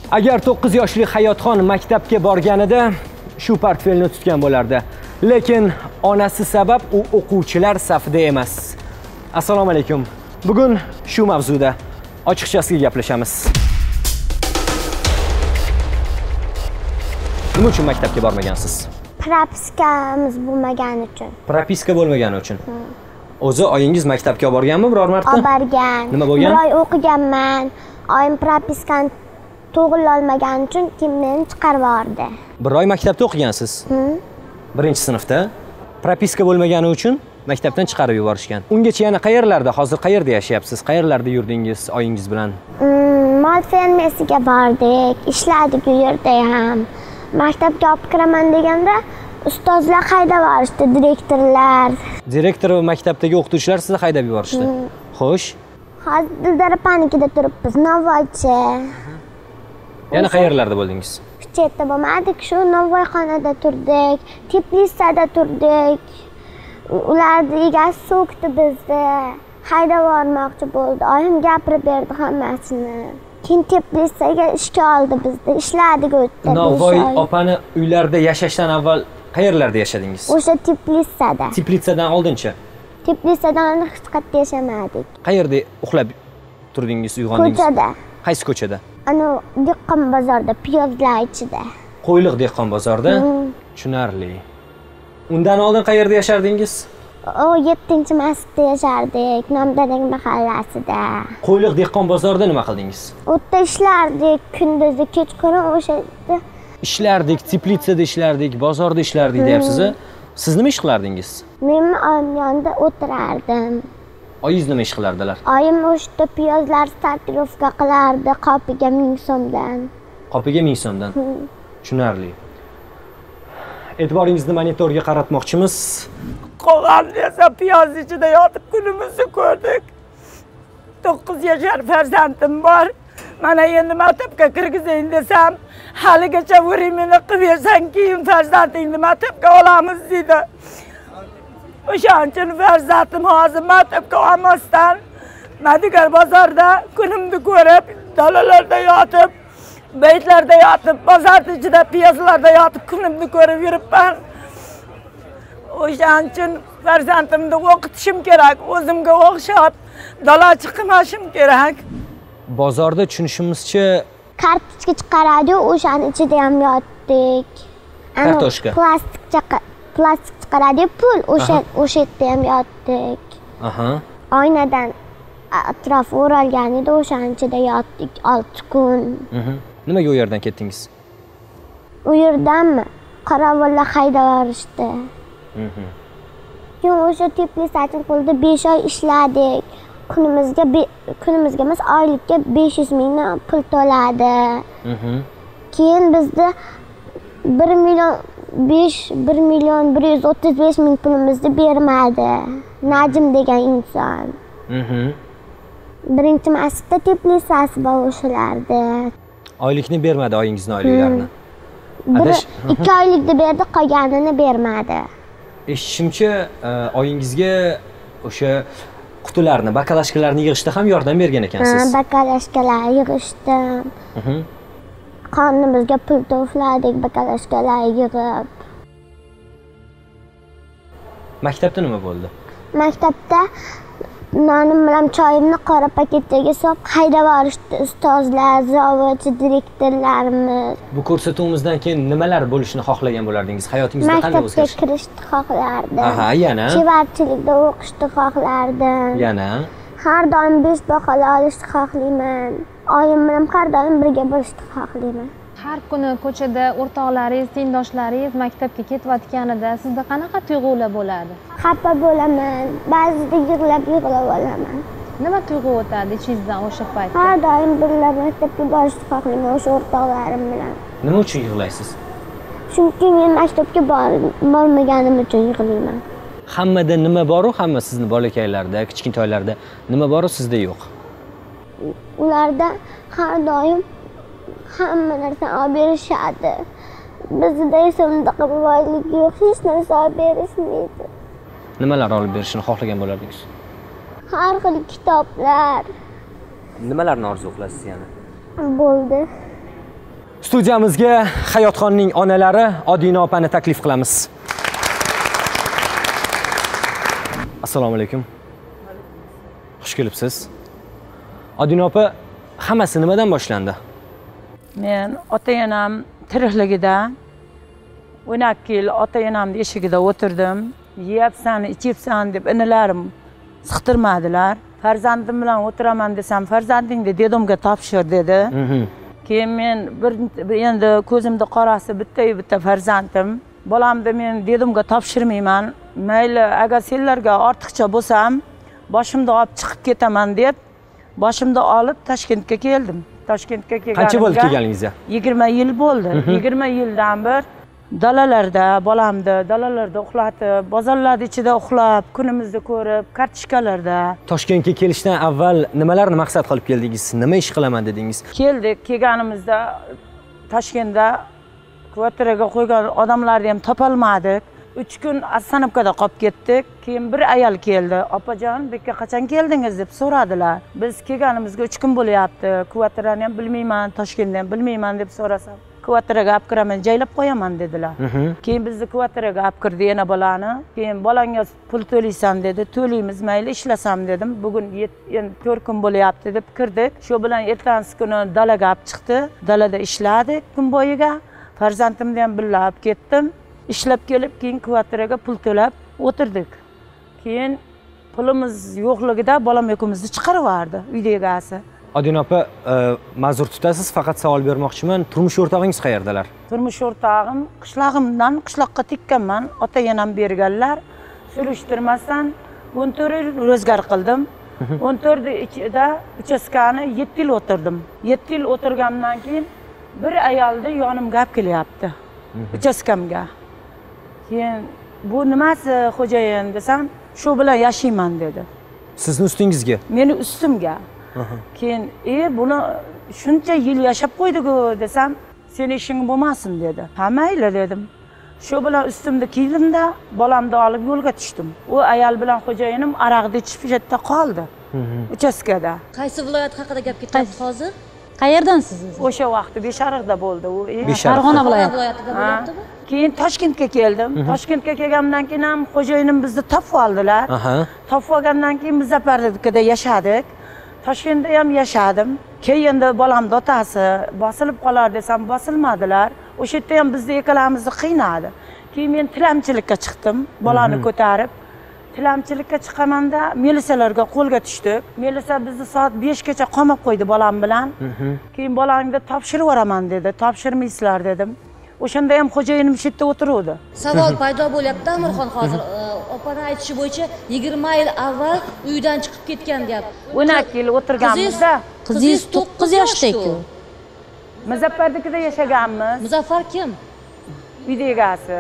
Agar 9 yoshli Hayotxon maktabga borganida shu portfelni tutgan bo'lardi. Lekin onasi sabab u o'quvchilar safida emas. Assalomu alaykum. Bugun shu mavzuda ochiqchasiga gaplashamiz. Nima uchun maktabga bormagansiz? Propiskamiz bo'lmagani uchun. Propiska bo'lmagani uchun. O'zi oyingiz maktabga borganmi biror marta? Borgan. Nima bo'lgan? Bir oy o'qiganman. Oyim propiskani to'g'rilay olmagani uchun meni chiqarib yubordi. Bir oy maktabda o'qigansiz? Birinchi sinfda. Propiska bo'lmagani uchun maktabdan chiqarib yuborishgan. Ungacha yana qayerlarda, hozir qayerda yashayapsiz? Qayerlarda yurdingiz oyingiz bilan? Mol fermasiga bordik, ishladik u yerda ham. Maktabga olib kiraman deganda ustozlar haydab yuborishdi, direktorlar. Direktor va maktabdagi o'qituvchilar sizni haydab yuborishdi. Xo'sh. Hozir Dildora panikida turibmiz, Navoiychi. Yana qayerlarda bo'ldingiz? Chetda bo'lmadik, shu Navoiyxonada turdik, Teplisada turdik. Ularning egasi so'kdi bizni. Haydab yubormoqchi bo'ldi. Oyim gapirib berdi hammasini. Keyin Teplisaga ishga oldi bizni. Ishladik o'tdi. Navoiy opani uylarda yashashdan avval qayerlarda yashadingiz? O'sha Teplisada. Teplisadan oldinchi? Teplisadan hech qayerda yashamadik. Qayerda uxlab turdingiz, uyg'ondingiz? Ko'chada. Qaysi ko'chada? Ana dehqon bozorda, piyozlar ichida. Qo'yliq dehqon bozorda? Tushunarli. Undan oldin qayerda yashardingiz? O 7-masjidda yashardik, Nomdadagi mahallasida. Qo'yliq dehqon bozorida nima qildingiz? U yerda ishlardik, kunduzi, kechqurun o'sha yerda. Ishlardik, Teplitsada ishlardik, bozorda ishlardik deyapsiz. Siz nima ish qilardingiz? Men oyim yonida o'tirardim. Oyingiz nima ish qilardilar? Oyim o'sha piyozlar sortirovka qilardi, qopiga 1000 so'mdan. Qopiga 1000 so'mdan. Tushunarli. E'tiboringizni monitorga qaratmoqchimiz. Qolg'an esa piyoz ichida yotib kunimizni ko'rdik. 9 yashar farzandim bor. Mana endi maktabga kirgizing desam, haligacha urimini qilib bersang, keyin farzandingni maktabga olamiz dedi. O'shaning uchun farzandim hozir maktabga olmasdan Madigar bozorda kunimni ko'rib, dalalarda yotib, baytlarda yotib, bozor ichida piyozlarda yotib kunimni ko'rib yuribman. O'shaning uchun farzandimni o'qitishim kerak, o'zimga o'xshab dala chiqmashim kerak. Bozorda tushunishimizcha kartochka chiqaradi, o'shaning ichida ham yotdik. Kartochka. Plastik chiqaradi, pul, o'sha yerda ham yotdik. Oynadan atrof o'ralgan edi, o'shaning ichida yotdik 6 kun. Nimaga u yerdan ketdingiz? U yerdanmi? Qorovullar haydab yuborishdi. Keyin o'sha Teplisaning qo'lida 5 oy ishladik. Kunimizga emas, oylikka 500 mingdan pul to'ladi. Keyin bizda 1 million 135 ming pulimizni bermadi. Najim degan inson. Birinchi masjidda Teplisasi bor o'shalardi. Oylikni bermadi, oyingizning oyliklarini. 2 oylikni berdi, qolganini bermadi. Eshitishimcha, oyingizga o'sha qutilarni, bakalashkalarni yig'ishda ham yordam bergan ekansiz. Bakalashkalar yig'ishdim. Qornimizga pul to'pladik, bakalashkalar yig'ib. Maktabda nima bo'ldi? Maktabda nonim bilan choyimni qora paketga solib haydab yuborishdi ustozlar, zavodchi, direktorlarimiz. Bu ko'rsatuvimizdan keyin nimalar bo'lishini xohlagan bo'lardingiz? Hayotingizda qanday o'zgarish? Maktabga kirishni xohlardim. Yana? Chevarchilikda o'qishni xohlardim. Yana? Har doim 5 baholar olishni xohlayman. Oyim bilan har doim birga bo'lishni xohlayman. Har kuni ko'chada o'rtoqlaringiz, tengdoshlaringiz maktabga ketayotganida sizda qanaqa tuyg'ular bo'ladi? Xafa bo'laman, ba'zida yig'lab olaman. Nima tuyg'u o'tadi ichingizdan o'sha paytda? Har doim birga maktabga borishni xohlayman o'sha o'rtoqlarim bilan. Nima uchun yig'laysiz? Chunki men maktabga bormaganim uchun yig'layman. Hammada nima bor-u, hamma sizni bolakaylarda, kichkintoylarda nima bor-u sizda yo'q? Ularda har doim hamma narsani olib berishadi. Bizda esa unaqa boylik yo'q, hech narsa olib berishmaydi. Nimalar olib berishini xohlagan bo'lardingiz? Har xil kitoblar. Nimalarni orzu qilasiz yana? Bo'ldi. Studiyamizga Hayotxonning onalari Odina opani taklif qilamiz. Assalomu alaykum. Xush kelibsiz. Odina opa, hammasi nimadan boshlandi? Men ota-onam tirikligida 12 yil ota-onamning eshigida o'tirdim. Yeyapsan, ichibsan deb inilarim siqtirmadilar. Farzandim bilan o'tiraman desam, farzandingni dedimga topshir dedi. Keyin men endi ko'zimda qorasi bitta farzandim. Bolamni men dedimga topshirmayman. Mayli, agar senlarga ortiqcha bo'lsam, boshimda olib chiqib ketaman deb, boshimda olib Toshkentga keldim. Toshkentga kelganimda qancha bo'ldi kelganingizga? 20 yil bo'ldi. 20 yildan bir dalalarda, bolamni dalalarda uxlatib, bozorlar ichida uxlab, kunimizni ko'rib, kartishkalarda. Toshkentga kelishdan avval nimalarni maqsad qilib keldingiz? Nima ish qilaman dedingiz? Kelganimizda Toshkentda kvartiraga qo'ygan odamlarni ham topolmadik. 3 kun Astanovkada qolib ketdik. Keyin bir ayol keldi. "Opajon, bu yerga qachon keldingiz?" deb so'radilar. Biz kelganimizga 3 kun bo'lyapti. Kvartirani ham bilmayman, Toshkentni ham bilmayman deb so'rasam, "Kvartiraga olib kiraman, joylab qo'yaman" dedilar. Keyin bizni kvartiraga olib kirdi yana bolani. Keyin "Bolangga pul to'laysan" dedi. "To'laymiz, mayli ishlasam" dedim. Bugun endi 4 kun bo'lyapti deb kirdik. Shu bilan ertasi kuni dalaga olib chiqdi. Dalada ishladik kun bo'yiga. Farzandimni ham birga olib ketdim. Ishlab kelib, keyin kvartiraga pul to'lab o'tirdik. Keyin pulimiz yo'qligida bolam ikimizni chiqarib yubordi uyda egasi. Odina opa, ma'zur tutasiz, faqat savol bermoqchiman. Turmush o'rtog'ingiz qayerdalar? Turmush o'rtog'im qishlog'imdan qishloqqa tekkanman. Ota-onam berganlar. Surishtirmasdan 14 yil ro'zg'or qildim. 14 yil ichida uchastkani 7 yil o'tirdim. 7 yil o'tirgandan keyin bir ayolni yonimga olib kelyapti. Uchastkamga. Keyin "Bu nimasi xo'jayin" desam, "Shu bilan yashayman" dedi. Sizni ustingizga? Meni ustimga. Keyin buni shuncha yil yashab qo'ydik-ku desam, "Seni ishing bo'lmasin" dedi. "Ha, mayli" dedim. Shu bilan ustimni kiydimda, bolamni olib yo'lga tushdim. U ayol bilan xo'jayinim aroqni ichib yerda qoldi. Uchastkada. Qaysi viloyat haqida gap ketyapti hozir? Qayerdansiz siz? O'sha vaqtda Beshariqda bo'ldi u. Farg'ona viloyatida bo'lyaptimi? Keyin Toshkentga keldim. Toshkentga kelgandan keyin ham xo'jayinim bizni topib oldilar. Topib olgandan keyin Muzaffarlikda yashadik. Toshkentda ham yashadim. Keyin bolamning otasi bosilib qolar desam bosilmadilar. O'sha yerda ham bizni ikkalamizni qiynadi. Keyin men tilamchilikka chiqdim, bolani ko'tarib. Tilamchilikka chiqamanda milisalarga qo'lga tushdik. Milisa bizni soat 5 gacha qamab qo'ydi bolam bilan. Keyin bolangni topshirib yuboraman dedi. "Topshirmaysizlar" dedim. O'shanda ham xo'jayinim shu yerda o'tiruvdi. Savol paydo bo'lyapti Amirxon hozir. Opani aytishi bo'yicha 20 yil avval uydan chiqib ketgan gap. 12 yil o'tirganmizda. Qizingiz 9 yoshda-ku. Muzaffarlikda yashaganmiz. Muzaffar kim? Uyda egasi.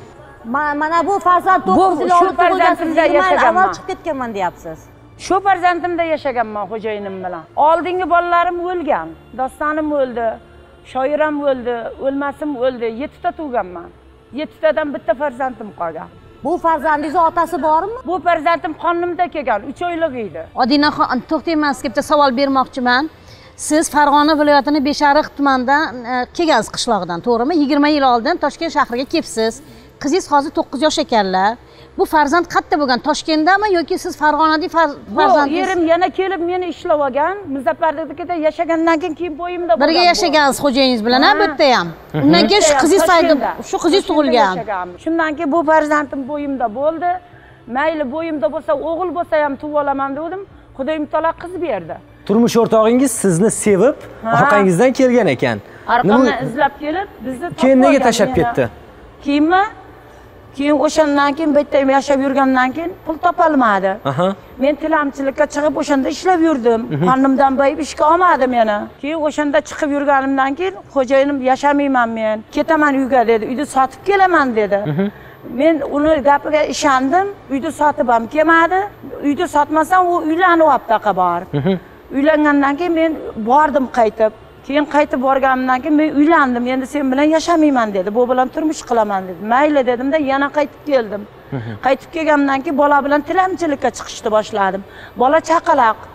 Mana bu farzand 9 yil oldin farzandimda yashaganman. Chiqib ketganman deyapsiz. Shu farzandimda yashaganman xo'jayinim bilan. Oldingi bolalarim o'lgan. Dostonim o'ldi. Shoiram o'ldi, o'lmasim o'ldi. 7 ta tug'ganman. 7 tadan bitta farzandim qolgan. Bu farzandingiz otasi bormi? Bu farzandim qonimda kelgan, 3 oylik edi. Odinaxon, to'xtayman, sizga bitta savol bermoqchiman. Siz Farg'ona viloyatining Beshariq tumanidan kelgansiz qishlog'idan, to'g'rimi? 20 yil oldin Toshkent shahriga kelibsiz. Qizingiz hozir 9 yosh ekanlar. Bu farzand qayerda bo'lgan? Toshkentdami yoki siz Farg'onadagi farzandingiz? Yerim yana kelib meni ishlab olgan. Muzaffarlikda yashagandan keyin bo'yimda bo'lgan. Birga yashagansiz xo'jayingiz bilan, ha, bu yerda ham. Undan keyin shu qizingiz tug'ilgan. Shundan keyin bu farzandim bo'yimda bo'ldi. Mayli bo'yimda bo'lsa, o'g'il bo'lsa ham tug'ib olaman dedim. Xudoyim taolo qiz berdi. Turmush o'rtog'ingiz sizni sevib, orqangizdan kelgan ekan. Orqamdan izlab kelib, bizni keyin nega tashlab ketdi? Keyinmi? Keyin o'shandan keyin bu yerda yashab yurgandan keyin pul topolmadi. Men tilamchilikka chiqib o'shanda ishlab yurdim. Qonimdan boyib ishga olmadi meni. Keyin o'shanda chiqib yurganimdan keyin xo'jayinim "Yashamayman men, ketaman uyga" dedi. "Uyni sotib kelaman" dedi. Men uni gapiga ishondim. Uyni sotib ham kelmadi. Uyni sotmasam u uylanib olibdi borib. Uylangandan keyin men bordim qaytib. Keyin qaytib borganimdan keyin men uylandim. Endi sen bilan yashamayman dedi. Bu bilan turmush qilaman dedi. Mayli dedim-da, yana qaytib keldim. Qaytib kelgandan keyin bola bilan tilamchilikka chiqishni boshladim. Bola chaqaloq.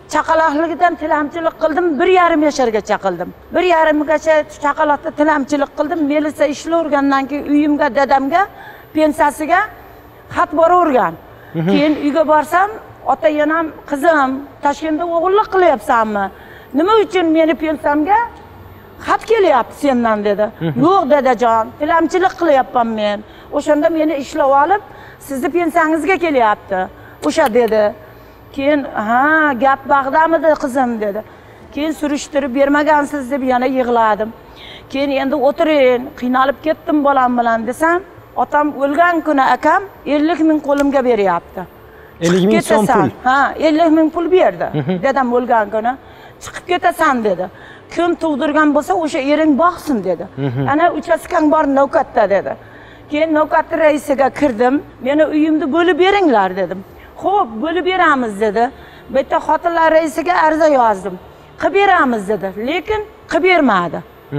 chaqaloqligidan tilamchilik qildim, 1,5 yashargacha qildim. 1,5gacha chaqaloqda tilamchilik qildim. Melisa ishlavergandan keyin uyimga, dadamga, pensiyasiga xat boravergan. Keyin uyga borsam, ota-onam, qizim, Toshkentda o'g'illik qilyapsanmi? Nima uchun meni pensiyamga xat kelyapti sendan dedi. Yo'q dadajon, tilamchilik qilyapman men. O'shanda meni ishlab olib, sizni pensiyangizga kelyapti. O'sha dedi. Keyin, ha, gap bag'damidi qizim dedi. Keyin surishtirib bermagansiz deb yana yig'ladim. Keyin endi o'tiring, qiynalib ketdim bolam bilan desam, otam o'lgan kuni akam 50 ming qo'limga beryapti. 50 ming so'm pul. Ha, 50 ming pul berdi. Dadam o'lgan kuni chiqib ketasan dedi. Kim tug'dirgan bo'lsa, o'sha ering boqsin dedi. Ana uchastkang bor Navkatda dedi. Keyin Navkat raisiga kirdim. Meni uyimni bo'lib beringlar dedim. Xo'p, bo'lib beramiz dedi. Bitta xotinlar raisiga ariza yozdim. Qilib beramiz dedi, lekin qilib bermadi.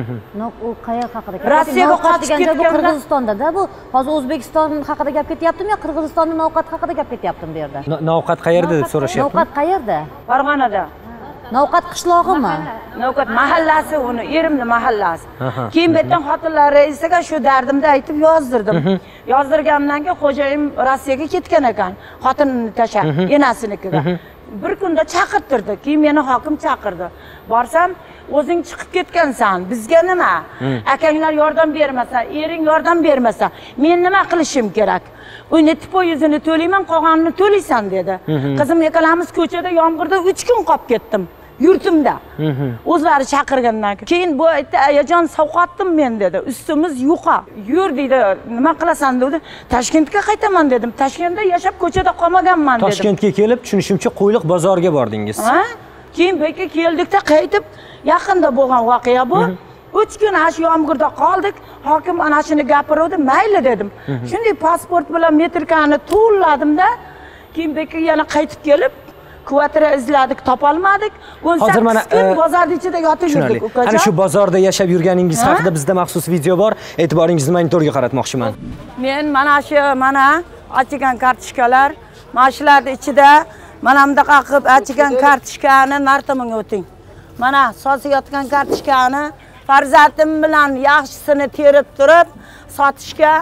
U qayoq haqida gap? Rossiyaga qochib ketganda bu Qirg'izistonda-da, bu hozir O'zbekiston haqida gap ketyaptimi yo Qirg'izistonning Navqat haqida gap ketyaptimi bu yerda? Navqat qayerda deb so'rashyapti. Navqat qayerda? Farg'onada. Navqat qishlog'imi? Navqat mahallasi, uni erimni mahallasi. Keyin betdan xotinlar raisiga shu dardimni aytib yozdirdim. Yozdirgandan keyin xo'jayim Rossiyaga ketgan ekan, xotinini tashlab, enasinikiga. Bir kunda chaqirtirdi. Keyin meni hokim chaqirdi. Borsam, o'zing chiqib ketgansan, bizga nima? Akanglar yordam bermasa, ering yordam bermasa, men nima qilishim kerak? Uyni poyezini to'layman, qolganini to'laysan dedi. Qizim ekalamiz ko'chada yomg'irda 3 kun qolib ketdim. Yurtimda. O'zlari chaqirgandan keyin bu aytdi, "Ayajon, sovqatdim men" dedi. "Ustimiz yuqa. Yur" dedi. "Nima qilasan?" dedi. "Toshkentga qaytaman" dedim. "Toshkentda yashab ko'chada qolmaganman" dedim. Toshkentga kelib, tushunishimcha, Qo'yliq bozoriga bordingiz. Ha? Keyin bu yerga keldikda qaytib, yaqinda bo'lgan voqea bu. 3 kun ash yomg'irda qoldik. Hokim ana shuni gapiruvdi, "Mayli" dedim. Shunday pasport bilan metrikani to'ldimda, keyin bu yerga yana qaytib kelib kvartira izladik, topolmadik. 18 kun bozorning ichida yotib yurdik ukajon. Ana shu bozorda yashab yurganingiz haqida bizda maxsus video bor. E'tiboringizni monitorga qaratmoqchiman. Men mana achigan kartochkalar, mana shularning ichida mana bunaqa qilib achigan kartochkani narxini o'ting. Mana sotayotgan kartochkani farzandim bilan yaxshisini terib turib sotishga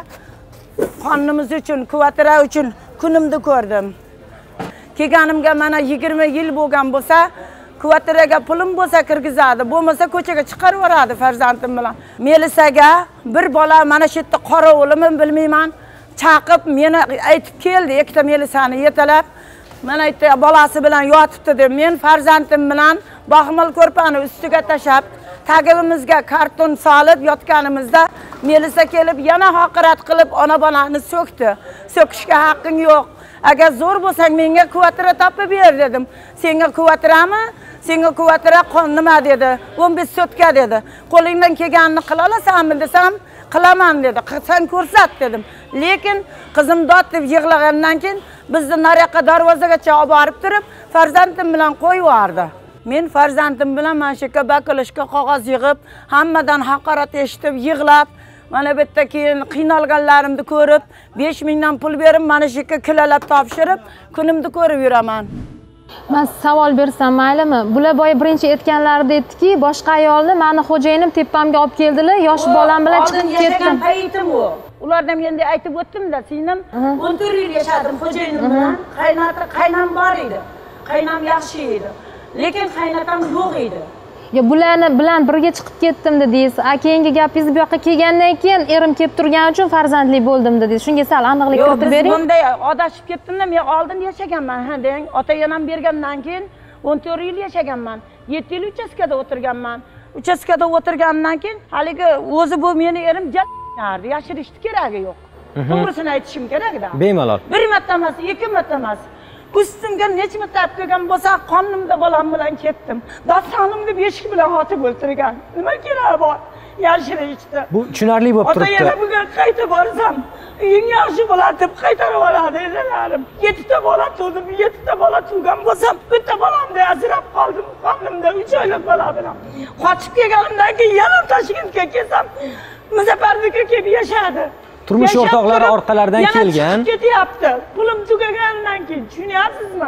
qonimiz uchun, kvartira uchun kunimni ko'rdim. Kelganimga mana 20 yil bo'lgan bo'lsa, kvartiraga pulim bo'lsa kirgizadi, bo'lmasa ko'chaga chiqarib yuboradi farzandim bilan. Melisaga bir bola mana shu yerda qora o'limim bilmayman, chaqib meni aytib keldi, ikkita Melisani yetalab. Mana aytdi, bolasi bilan yotibdi deb, men farzandim bilan baxmal ko'rpani ustiga tashab, tagimizga karton solib yotganimizda Melisa kelib yana haqorat qilib ona bolani so'kdi. So'kishga haqqing yo'q. Agar zo'r bo'lsang menga kvartira topib ber dedim. Senga kvartirami? Senga kvartira nima dedi? 15 sotka dedi. Qo'lingdan kelganini qila olasanmi desam, qilaman dedi. Qilsang ko'rsat dedim. Lekin qizim dod deb yig'lagandan keyin bizni nariyoqqa darvozagacha olib borib turib, farzandim bilan qo'yib yubordi. Men farzandim bilan mana shu yerga bakolashga qog'oz yig'ib, hammadan haqorat eshitib yig'lab, mana bu yerda keyin qiynalganlarimni ko'rib, 5 mingdan pul berib, mana shu yerga kilalab topshirib, kunimni ko'rib yuraman. Men savol bersam maylimi? Bular boya birinchi aytganlarida aytdiki, boshqa ayolni meni xo'jayinim tepamga olib keldilar, yosh bolam bilan chiqib ketdim. Payitim u. Ulardan endi aytib o'tdim-da, singlim 14 yil yashadim xo'jayinim bilan. Qaynam bor edi. Qaynam yaxshi edi. Lekin qaynatam yo'q edi. Ya bularni bilan birga chiqib ketdim dedingiz. Keyingi gapingiz bu yoqqa kelgandan keyin erim kelib turgani uchun farzandli bo'ldim dedingiz. Shunga sal aniqlik kiritib bering. Yo'q, bunday adashib ketdim-da, men oldin yashaganman, ha deng. Ota-onam bergandan keyin 14 yil yashaganman. 7 yil uchastkada o'tirganman. Uchastkada o'tirgandan keyin haligi o'zi bu meni erim jardi, yashirishni keragi yo'q. To'g'risini aytishim kerak-da. Bemalol. Bir marta emas, 2 marta emas. Ustimga necha marta olib kelgan bo'lsa, qonimda bolam bilan ketdim. Dastanimni beshik bilan otib o'ltirgan. Nima kerak bor? Yashirishdi. Bu tushunarli bo'lib turibdi. Ota-yana bugun qayta borsam, uying yaxshi bo'ladi deb qaytarib oladi elalarim. 7 ta bola tug'dim, 7 ta bola tug'gan bo'lsam, bitta bolamda ajrab qoldim. Qonimda 3 oylik bola bilan. Qochib kelganimdan keyin yana Toshkentga kelsam, Muzaffarniki kelib yashadi. Turmush o'rtoqlari orqalaridan kelgan. Ketyapti. Pulim tugagandan keyin, tushunyapsizmi?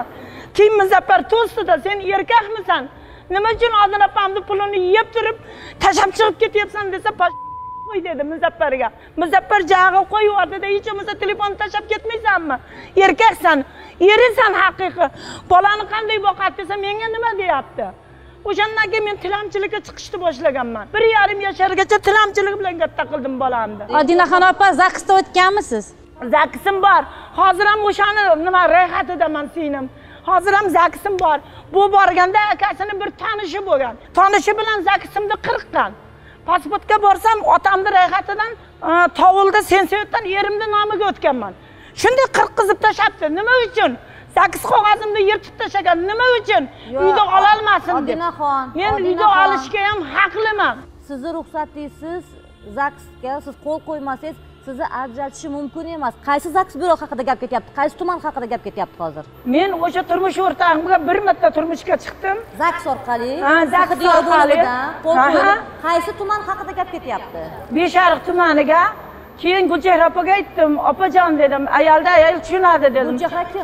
Keyin Muzaffar to'stida sen erkakmisan? Nima uchun Odina opamning pulini yeb turib, tashab chiqib ketyapsan desa, qo'y dedi Muzaffarga. Muzaffar jag'i qo'yib hech bo'lmasa telefonni tashab ketmaysanmi? Erkaksan, erisan haqiqiy. Bolani qanday boqadi desa, menga nima deyapti? O'shandan keyin men tilamchilikka chiqishni boshlaganman. 1,5 yashargacha tilamchilik bilan katta qildim bolamni. Odinaxon opa, zaksda o'tganmisiz? Zaksim bor. Hozir ham o'shani nima ro'yxatidaman singlim. Hozir ham zaksim bor. Bu borganda akasini bir tanishi bo'lgan. Tanishi bilan zaksimni qirqqan. Pasportga borsam otamni ro'yxatidan tovulda Sensiyotdan erimni nomiga o'tganman. Shunday qirqizib tashabdi. Nima uchun? Zaks qog'ozimni yirtib tashagan. Nima uchun? Uyda ola olmasin deb. Odinaxon, men uyda olishga ham haqliman. Sizni ruxsatingiz zaksga siz qo'l qo'ymasangiz, sizni ajratishi mumkin emas. Qaysi zaks byuro haqida gap ketyapti? Qaysi tuman haqida gap ketyapti hozir? Men o'sha turmush o'rtog'imga bir marta turmushga chiqdim. Zaks orqali, zaks orqali qo'l qo'yib, qaysi tuman haqida gap ketyapti? Beshariq tumaniga. Keyin Gulchehra opaga aytdim, opajon dedim, ayolda ayol tushunadi dedim. Gulchehra kim?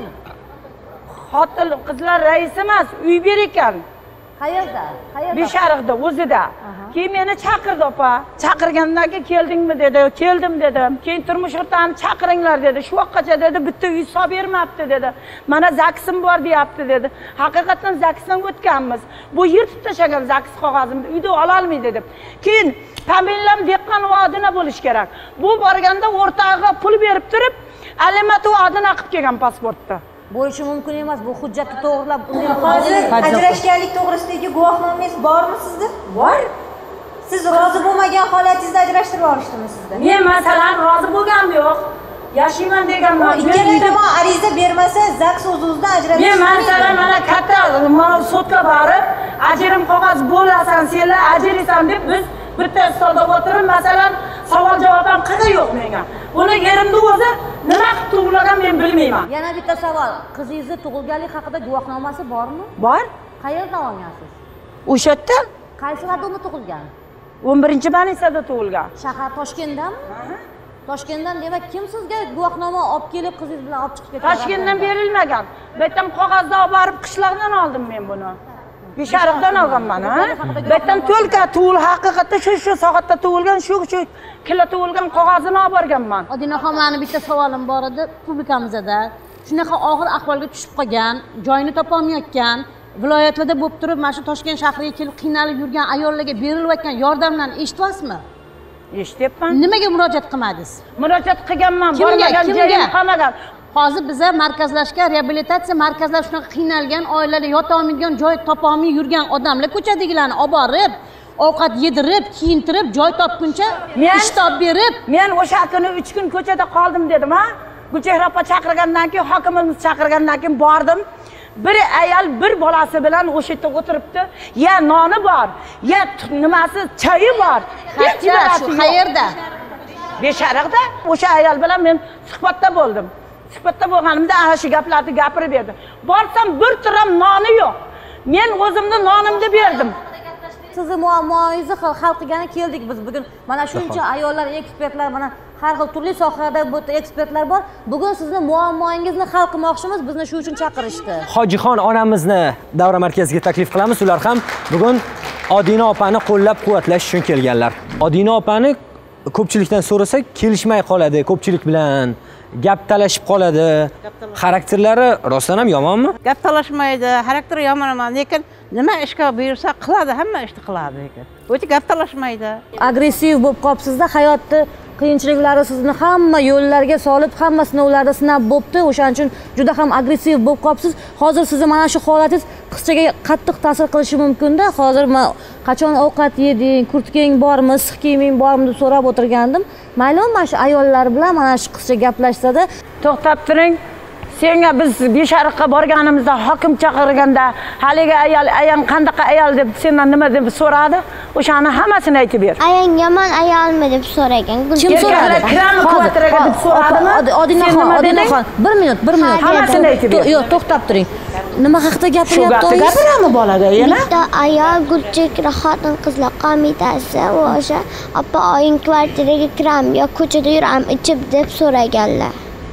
Xotin qizlar raisi emas, uy ber ekan. Qayerda? Beshariqda o'zida. Keyin meni chaqirdi opa. Chaqirgandan keyin keldingmi dedi. Keldim dedim. Keyin turmush o'rtog'ini chaqiringlar dedi. Shu vaqtgacha dedi, bitta uy solib bermabdi dedi. Mana zaksim bor deyapti dedi. Haqiqatan zaksdan o'tganmiz. Bu yirtib tashagan zaks qog'ozimni uyda ola olmaydi deb. Keyin familiyam Dehqon va Odina bo'lish kerak. Bu borganda o'rtog'iga pul berib turib, alimat va Odina qilib kelgan pasportda. Bo'lishi mumkin emas, bu hujjatni to'g'rilab bunday hozir ajrashganlik to'g'risidagi guvohnomangiz bormi sizda? Bor. Siz rozi bo'lmagan holatingizda ajrashtirib olishdimi sizda? Men masalan rozi bo'lganim yo'q. Yashayman deganman. Ikkala tomon ariza bermasa, zaks o'z-o'zidan ajratish. Men masalan mana katta mana sudga borib, ajrim qog'oz bo'lasan, senlar ajrisan deb biz bitta stolda o'tirib, masalan, savol-javob ham qildi yo'q menga. Buni erimni o'zi nima qilib tug'ilgan men bilmayman. Yana bitta savol. Qizingizni tug'ilganlik haqida guvohnomasi bormi? Bor. Qayerdan olgansiz? O'sha yerdan. Qaysi rayonda tug'ilgan? 11-Manisada tug'ilgan. Shahar Toshkentdanmi? Toshkentdan demak, kim sizga guvohnoma olib kelib qizingiz bilan olib chiqib ketgan? Toshkentdan berilmagan. Bu yerdan qog'ozda olib borib qishloqdan oldim men buni. Beshariqdan olganman, ha? Bu yerdan to'lka tug'il haqiqatda shu soatda tug'ilgan, shu kilo tug'ilgan qog'ozini olib borganman. Odinaxon, meni bitta savolim bor edi publikamizda. Shunaqa og'ir ahvolga tushib qolgan, joyini topolmayotgan, viloyatlarda bo'lib turib, mana shu Toshkent shahriga kelib qiynalib yurgan ayollarga berilayotgan yordamlarni eshityapsizmi? Eshityapman. Nimaga murojaat qilmadingiz? Murojaat qilganman, bormagan joyim qolmagan. Hozir biza markazlashga, reabilitatsiya markazlari shunaqa qiynalgan oilalar, yota olmaydigan joy topa olmay yurgan odamlar ko'chadagilarni olib borib, ovqat yedirib, kiyintirib, joy topguncha ish topib berib. Men o'sha kuni 3 kun ko'chada qoldim dedim, ha? Gulchehra opa chaqirgandan keyin, hokimimiz chaqirgandan keyin bordim. Bir ayol bir bolasi bilan o'sha yerda o'tiribdi. Ya noni bor, ya nimasi, chayi bor. Hech narsa qayerda? Beshariqda. O'sha ayol bilan men suhbatda bo'ldim. Suhbatda bo'lganimda ana shu gaplarni gapirib berdi. Borsam bir tiram noni yo'q. Men o'zimni nonimni berdim. Sizni muammongizni hal qilgani keldik biz bugun. Mana shuncha ayollar, ekspertlar, mana har xil turli sohada bu ekspertlar bor. Bugun sizni muammongizni hal qilmoqchimiz, bizni shu uchun chaqirishdi. Hojixon onamizni davra markaziga taklif qilamiz. Ular ham bugun Odina opani qo'llab-quvvatlash uchun kelganlar. Odina opani ko'pchilikdan so'rasak, kelishmay qoladi ko'pchilik bilan. Gap talashib qoladi. Xarakterlari rostdan ham yomonmi? Gap talashmaydi, xarakteri yomon emas, lekin nima ishga buyursa qiladi, hamma ishni qiladi lekin. O'zi gap talashmaydi. Agressiv bo'lib qolibsiz-da, hayotda qiyinchiliklari sizni hamma yo'llarga solib, hamma sinovlarda sinab bo'pti. O'shaning uchun juda ham agressiv bo'lib qolibsiz. Hozir sizni mana shu holatingiz qizchaga qattiq ta'sir qilishi mumkin-da. Hozir men qachon ovqat yeding, kurtkang bormi, issiq kiyiming bormi deb so'rab o'tirgandim. Maylum, mana shu ayollar bilan mana shu qizcha gaplashsa-da, to'xtab turing. Senga biz Beshariqqa borganimizda hokim chaqirganda haligi ayol qanaqa ayol deb sendan nima deb so'radi? O'shani hammasini aytib ber. Ayang yomon ayolmi deb so'ragan. Kim so'radi? Kirami kvartiraga deb so'radimi? Odinaxon, 1 minut. Hammasini aytib ber. Yo'q, to'xtab turing. Nima haqida gapiryapti? Shu gapirami bolaga yana? Bitta ayol Gulchehra xotin-qizlar qo'mitasi o'sha opa oying kvartiraga kiram yo ko'chada yuram ichib deb so'raganlar.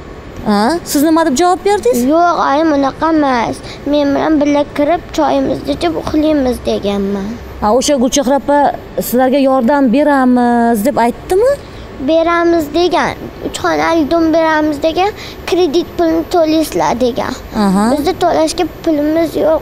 Siz nima deb javob berdingiz? Yo'q, oyim unaqa emas. Men bilan birga kirib choyimizni ichib uxlaymiz deganman. O'sha Gulchehra opa sizlarga yordam beramiz deb aytdimi? Beramiz degan, 3 xonali dom beramiz degan, kredit pulini to'laysizlar degan. Bizda to'lashga pulimiz yo'q.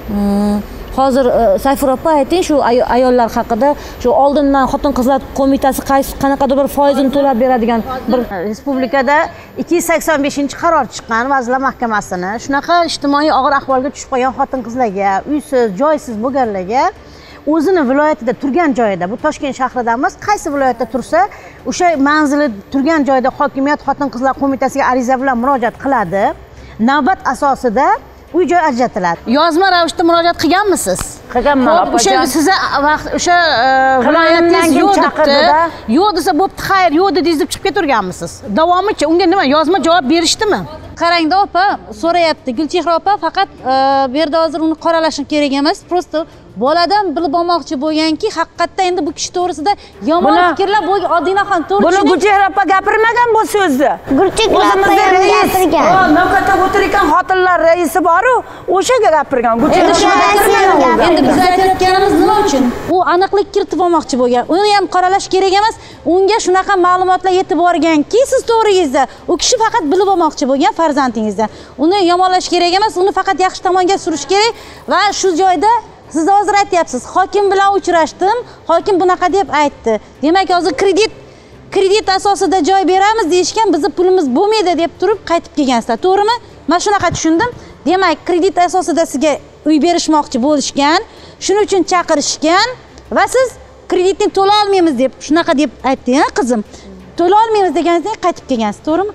Hozir Sayfur opa ayting, shu ayollar haqida, shu oldindan xotin-qizlar qo'mitasi qanaqadir bir foizini to'lab beradigan bir respublikada 285-qaror chiqqan Vazirlar Mahkamasini. Shunaqa ijtimoiy og'ir ahvolga tushib qolgan xotin-qizlarga, uysiz, joysiz bo'lganlarga o'zini viloyatida turgan joyida, bu Toshkent shahrida emas, qaysi viloyatda tursa, o'sha manzili turgan joyda hokimiyat xotin-qizlar qo'mitasiga ariza bilan murojaat qiladi. Navbat asosida uy joy ajratiladi. Yozma ravishda murojaat qilganmisiz? Qilganman opajon. O'sha sizni vaqt o'sha viloyatingiz yo'q debdi. Yo'q desa bo'pti, xayr, yo'q dedingiz deb chiqib keturganmisiz? Davomichi unga nima yozma javob berishdimi? Qarangda opa, so'rayapti. Gulchehra opa faqat bu yerda hozir uni qoralashim kerak emas. Prosta boladan bilib olmoqchi bo'lganki, haqiqatda endi bu kishi to'g'risida yomon fikrlar bo'lgan, oddiynaxon to'g'ri. Buni Gulchehra opa gapirmagan bu so'zni. Gulchehra opa gapirgan. Navbatda o'tirgan xotinlar raisi bor-ku, o'shaga gapirgan. Endi biz aytayotganimiz nima uchun? U aniqlik kiritib olmoqchi bo'lgan. Uni ham qoralash kerak emas. Unga shunaqa ma'lumotlar yetib borganki, siz to'g'ringizda u kishi faqat bilib olmoqchi bo'lgan farzandingizdan. Uni yomonlash kerak emas, uni faqat yaxshi tomonga surish kerak va shu joyda siz hozir aytyapsiz, hokim bilan uchrashdim, hokim bunaqa deb aytdi. Demak, hozir kredit asosida joy beramiz deyishgan, bizning pulimiz bo'lmaydi deb turib qaytib kelgansizlar, to'g'rimi? Men shunaqa tushundim. Demak, kredit asosida sizga uy berishmoqchi bo'lishgan, shuning uchun chaqirishgan va siz kreditni to'la olmaymiz deb shunaqa deb aytdi-ya qizim. To'la olmaymiz deganingizda qaytib kelgansiz, to'g'rimi?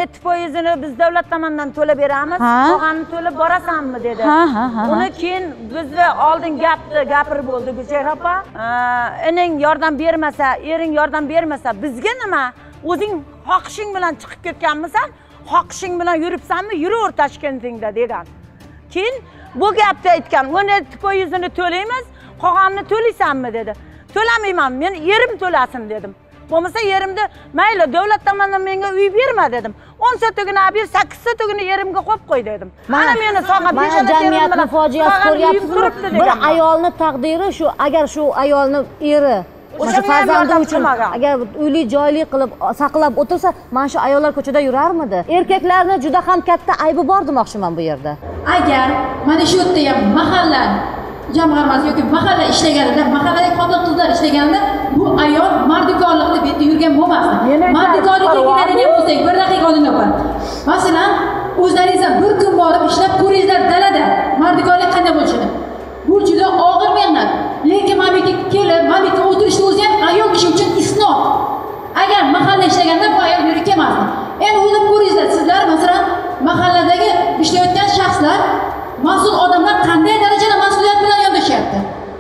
17%ni biz davlat tomonidan to'lab beramiz, qolganini to'lab borasanmi dedi. Uni keyin bizni oldin gapirib bo'ldi Gulchehra opa. Ening yordam bermasa, ering yordam bermasa, bizga nima? O'zing xohishing bilan chiqib ketganmisan, xohishing bilan yuribsanmi, yuraver Toshkentingda degan. Keyin bu gapni aytgan, 17%ni to'laymiz, qolganini to'laysanmi dedi. To'lamayman, men erim to'lasin dedim. Bo'lmasa yerimni mayli davlat tomonidan menga uy berma dedim. 10 sotugini ber, 8 sotugini yerimga qo'yib qo'y dedim. Mana meni so'nga 5 jamiyatni fojiasi ko'ryapsizmi? Bir ayolning taqdiri shu, agar shu ayolning eri o'sha farzandi uchun agar uyli joyli qilib saqlab o'tirsa, mana shu ayollar ko'chada yurarmidi? Erkaklarning juda ham katta aybi bor demoqchiman bu yerda. Agar mana shu yerda ham mahalla jamg'armasi yoki mahalla ishlaganida, mahalladagi xotin-qizlar ishlaganida bu ayol mardikorlikni bu yerda yurgan bo'lmasdi. Mardikorlikka keladigan bo'lsak, bir daqiqa oldin opa. Masalan, o'zlaringiz ham bir kun borib ishlab ko'ringizlar dalada mardikorlik qanday bo'lishini. Bu juda og'ir mehnat. Lekin mana bu yerga kelib, mana bu yerga o'tirishni o'zi ham ayol kishi uchun isnot. Agar mahalla ishlaganda bu ayol yurib kelmasdi. Endi o'ylab ko'ringizlar, sizlar masalan mahalladagi ishlayotgan shaxslar, mas'ul odamlar qanday darajada mas'uliyat bilan yondashyapti.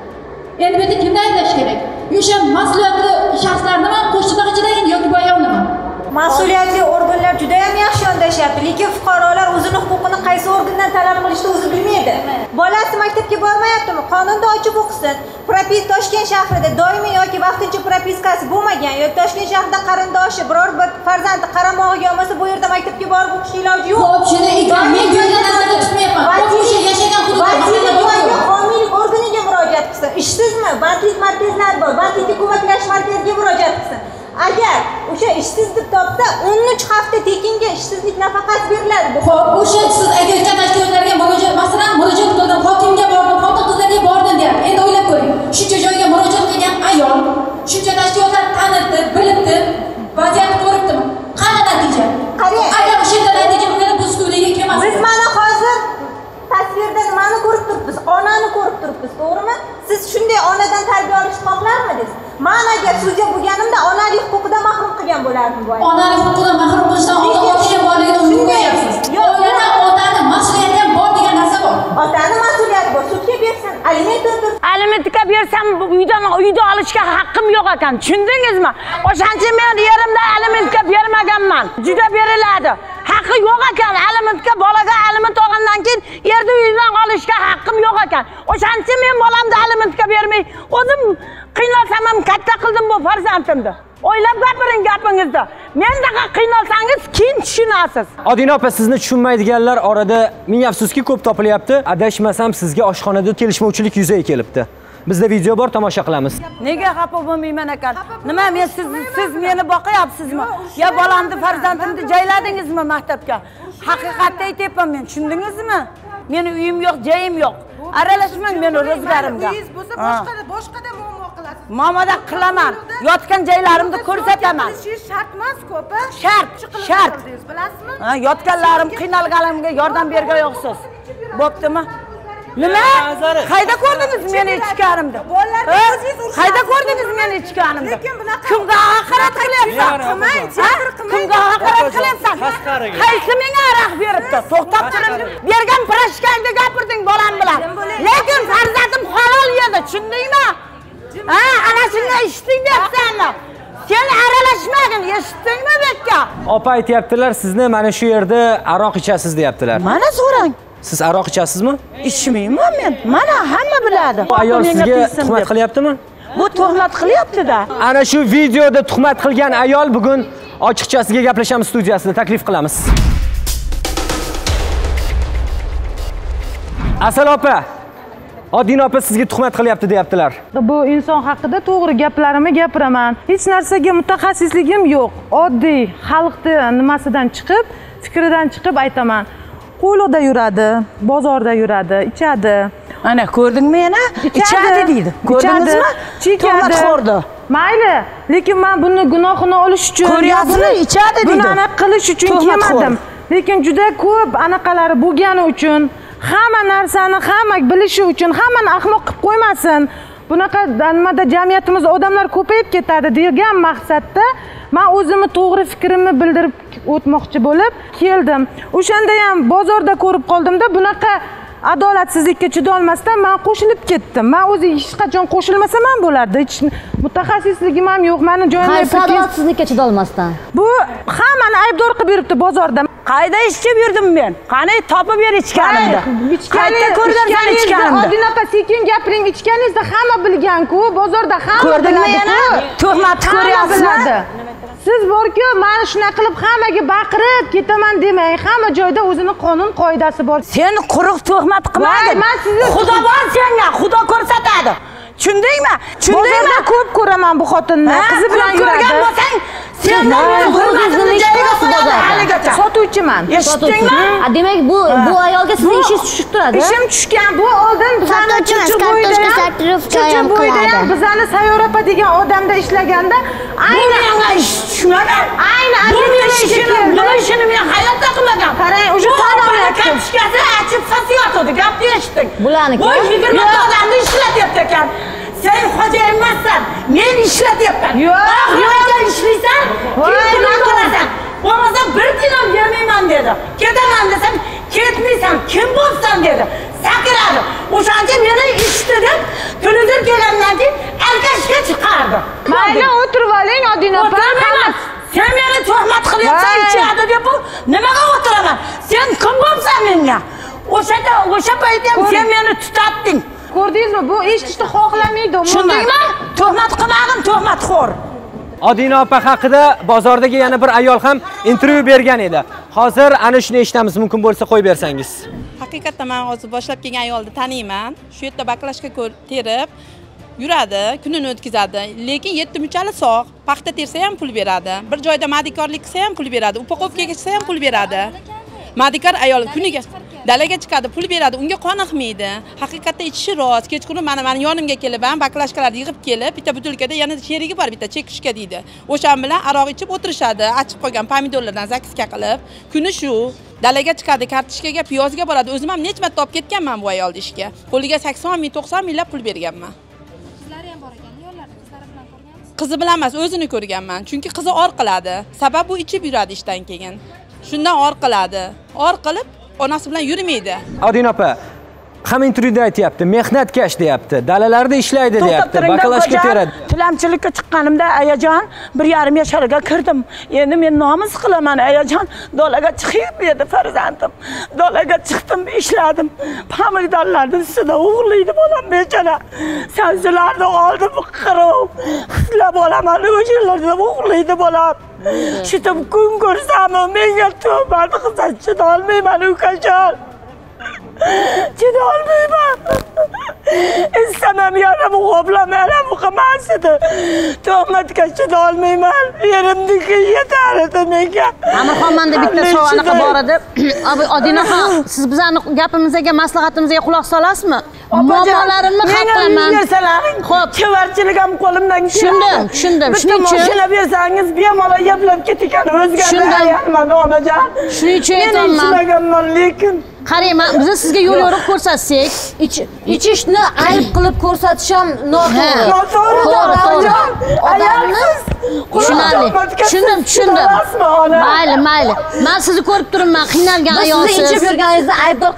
Endi bu yerda kimni aytlash kerak? O'sha mas'uliyatli shaxslarnimi, qo'shnilar ichidagi yoki bu ayolnimi? Mas'uliyatli organlar juda ham yaxshi yondashyapti, lekin fuqarolar o'zini huquqini qaysi organdan talab qilishni o'zi bilmaydi. Bolasi maktabga bormayaptimi? Qonunda ochib o'qisin. Toshkent shahrida doimiy yoki vaqtincha propiskasi bo'lmagan yoki Toshkent shahrida qarindoshi biror bir farzandi qaramog'iga olmasa, bu yerda maktabga borib o'qish iloji yo'q. Xo'p, shuni aytgan, men joydan nazarda tutmayapman. O'sha yashagan hududda homiylik organiga murojaat qilsin. Ishsizmi? Bandlik markazlari bor. Bandlikka ko'maklash markaziga murojaat qilsin. Agar o'sha ishsiz deb topsa, 13 hafta tekinga ishsizlik nafaqasi beriladi. Xo'p, o'sha siz aytayotgan tashkilotlarga murojaat, masalan, murojaat qildim, hokimga bordim, xotin-qizlarga bordim deyapti. Endi o'ylab ko'ring. Shuncha joyga murojaat qilgan ayol, shuncha tashkilotlar tanitdi, bilibdi, vaziyatni ko'ribdimi? Qani natija? Qarang. Agar o'sha yerda natija bo'lganda bu studiyaga kelmasdi. Biz mana hozir tasvirda nimani ko'rib turibmiz? Onani ko'rib turibmiz, to'g'rimi? Siz shunday onadan tarbiya olishni xohlarmidingiz? Men agar sudya bo'lganimda onalik huquqidan mahrum qilgan bo'lardim bu ayol. Onalik huquqidan mahrum qilishdan oldin otaga borligini unutib qo'yapsiz. Oilada otani mas'uliyati ham bor degan narsa bor. Otani mas'uliyati bor. Sudga bersin, aliment o'tir. Alimentga bersam uyda olishga haqqim yo'q ekan. Tushundingizmi? O'shancha men yerimda alimentga bermaganman. Juda beriladi. Haqqi yo'q ekan alimentga, bolaga aliment olgandan keyin yerda uydan olishga haqqim yo'q ekan. O'shancha men bolamni alimentga bermay, o'zim qiynalsam ham katta qildim bu farzandimni. O'ylab gapiring gapingizni. Mendaqa qiynalsangiz keyin tushunasiz. Odina opa, sizni tushunmaydiganlar orada ming afsuski ko'p topilyapti. Adashmasam sizga oshxonada kelishmovchilik yuzaga kelibdi. Bizda video bor, tomosha qilamiz. Nega xafa bo'lmayman ekan? Nima men siz meni boqyapsizmi? Yo bolamni farzandimni joyladingizmi maktabga? Haqiqatni aytyapman men, tushundingizmi? Meni uyim yo'q, joyim yo'q. Aralashmang meni ro'zgarimga. Uyingiz bo'lsa boshqada muammo qilasiz. Muammoda qilaman. Yotgan joylarimni ko'rsataman. Shart emas ko'p. Shart. Bilasizmi? Ha, yotganlarim qiynalganimga yordam bergan yo'qsiz. Bo'ptimi? Nima? Qayda ko'rdingiz meni ichganimda? Qayda ko'rdingiz meni ichganimda? Kimga haqorat qilyapsan? Kimga haqorat qilyapsan? Qaysi menga aroq beribdi? To'xtab turing. Bergan pirashkangni gapirding bolam bilan. Lekin farzandim halol yedi, tushundingmi? Ha, ana shunga eshitding deyapsanmi? Sen aralashmagin, eshitdingmi bekka? Opa aytayaptilar, sizni mana shu yerda aroq ichasiz deyaptilar. Mana so'rang. Siz aroq ichasizmi? Ichmayman men. Mana hamma biladi. Bu ayol sizga tuhmat qilyaptimi? Bu tuhmat qilyapti-da. Ana shu videoda tuhmat qilgan ayol bugun ochiqchasiga gaplashamiz studiyasida taklif qilamiz. Asal opa, Odina opa sizga tuhmat qilyapti deyaptilar. Bu inson haqida to'g'ri gaplarimni gapiraman. Hech narsaga mutaxassisligim yo'q. Oddiy xalqni nimasidan chiqib, fikridan chiqib aytaman. Qo'lida yuradi, bozorda yuradi, ichadi. Ana ko'rdingmi yana? Ichadi deydi. Ko'rdingizmi? Tuhmat xo'rdi. Mayli, lekin men buni gunohini olish uchun, ko'ryapsizmi? Ichadi deydi. Buni anaqa qilish uchun kelmadim. Lekin juda ko'p anaqalari bo'lgani uchun, hamma narsani hamma bilishi uchun, hammani ahmoq qilib qo'ymasin. Bunaqa nimada jamiyatimiz odamlar ko'payib ketadi degan maqsadda men o'zimni to'g'ri fikrimni bildirib o'tmoqchi bo'lib keldim. O'shanda ham bozorda ko'rib qoldimda bunaqa adolatsizlikka chidolmasdan men qo'shilib ketdim. Men o'zi hech qachon qo'shilmasam ham bo'lardi. Hech mutaxassisligim ham yo'q. Meni joyimga qaysi adolatsizlikka chidolmasdan? Bu hammani aybdor qilib yuribdi bozorda. Qayda ichib yurdim men? Qani topib ber ichganimda. Qayda ko'rgansan ichganimda? Odina opa, sekin gapiring. Ichganingizni hamma bilgan-ku, bozorda hamma biladi. Yana tuhmatni ko'ryapsizmi? Siz borku, mana shuna qilib hammaga baqirib ketaman demang. Hamma joyda o'zining qonun qoidasi bor. Sen quruq tuhmat qilmading. Xudo bor senga, Xudo ko'rsatadi. Tushundingmi? Tushundingmi? Ko'p ko'raman bu xotinni. Qizi bilan yuradi. Ko'rgan bo'lsang, sendan hurmatini joyiga qo'yaman. Sotuvchiman. Eshitdingmi? Demak, bu ayolga sizning ishingiz tushib turadi. Ishim tushgan. Bu oldin bizani Churchi bo'yida bizani Sayyorapa degan odamda ishlaganda aynan ish tushmagan. Aynan bu ishini men hayotda qilmagan. Qarang, o'sha tomonga tushgasi achib sasiyotdi. Gapni eshitding. Bularniki. Bu 20 odamni ishlatyapti ekan. Sen xo'jayin emassan, men ishlatyapman. Yo'q, ishlaysan, keyin qilasan. Bo'lmasa bir kun ham yemayman dedi. Ketaman desam, ketmaysan, kim bo'lsan dedi. Sakiradi. O'shanda meni ishdi deb, televizor kelgandan keyin alkashga chiqardi. Mayli, o'tirib oling, Odina opa. Sen meni tuhmat qilyapsan, ichadi deb bu nimaga o'tiraman? Sen kim bo'lsan menga? O'sha paytda ham sen meni tutatding. Ko'rdingizmi? Bu eshitishni xohlamaydi. Tushundingmi? Tuhmat qilmadim, tuhmatxo'r. Odina opa haqida bozordagi yana bir ayol ham intervyu bergan edi. Hozir ana shuni eshitamiz, mumkin bo'lsa qo'yib bersangiz. Haqiqatdan men hozir boshlab kelgan ayolni taniyman. Shu yerda baklashka terib yuradi, kunini o'tkazadi. Lekin yetti-muchali sog', paxta tersa ham pul beradi. Bir joyda madikorlik qilsa ham pul beradi, upakovkaga ketsa ham pul beradi. Madikor ayol kuniga dalaga chiqadi, pul beradi, unga qoniqmaydi. Haqiqatda ichishi rost. Kechqurun meni yonimga kelib, baklashkalarni yig'ib kelib, bitta butilkada yana sherigi bor, bitta chekishka deydi. O'shan bilan aroq ichib o'tirishadi, achib qo'ygan pomidorlardan zakiska qilib. Kuni shu dalaga chiqadi, kartoshkaga, piyozga boradi. O'zim ham necha marta olib ketganman bu ayolni ishga. Qo'liga 80 ming, 90 minglab pul berganman. Qizlari ham bor ekan, yo'llarda qizlari bilan ko'rgansiz? Qizi bilan emas, o'zini ko'rganman. Chunki qizi or qiladi. Sabab u ichib yuradi ishdan keyin. Shundan or qiladi. Or qilib onasi bilan yurmaydi. Odina opa, hamma intervyuda aytyapti, mehnatkash deyapti, dalalarda ishlaydi deyapti, bakalashga teradi. Tilamchilikka chiqqanimda ayajon 1,5 yasharga kirdim. Endi men nomus qilaman ayajon. Dalaga chiqib edi farzandim. Dalaga chiqdim, ishladim. Pomidorlarning ustida o'g'irlaydi bolam bechara. Sabzilarni oldim, qirib, xizlab olaman, o'shalarda o'g'irlaydi bolam. Shitib kun ko'rsam, menga to'bat qilsa chidolmayman ukajon. Chidolmayman. İstemem yaramı hoplamayalım qilmasdi. Tuhmatga chidolmayman. Yerimniki yetardi menga. Amirxon menda bitta savol bor edi. Odinaxon, siz bizning gapimizga, maslahatimizga quloq solasizmi? Muammolarimni hal qilaman. Xo'p, chevarchilik ham qo'limdan keladi. Tushundim. Shuning uchun mashina bersangiz bemalol gaplab ketakan o'zgarmayapman onajon. Shuning uchun aytaman. Men ishlaganman, lekin qarang, biz sizga yo'l yo'riq ko'rsatsak, ichishni ayb qilib ko'rsatish ham noto'g'ri. Noto'g'ri. Tushundim. Mayli. Men sizni ko'rib turibman, qiynalgan ayolsiz. Siz ichib yurganingizni aybdor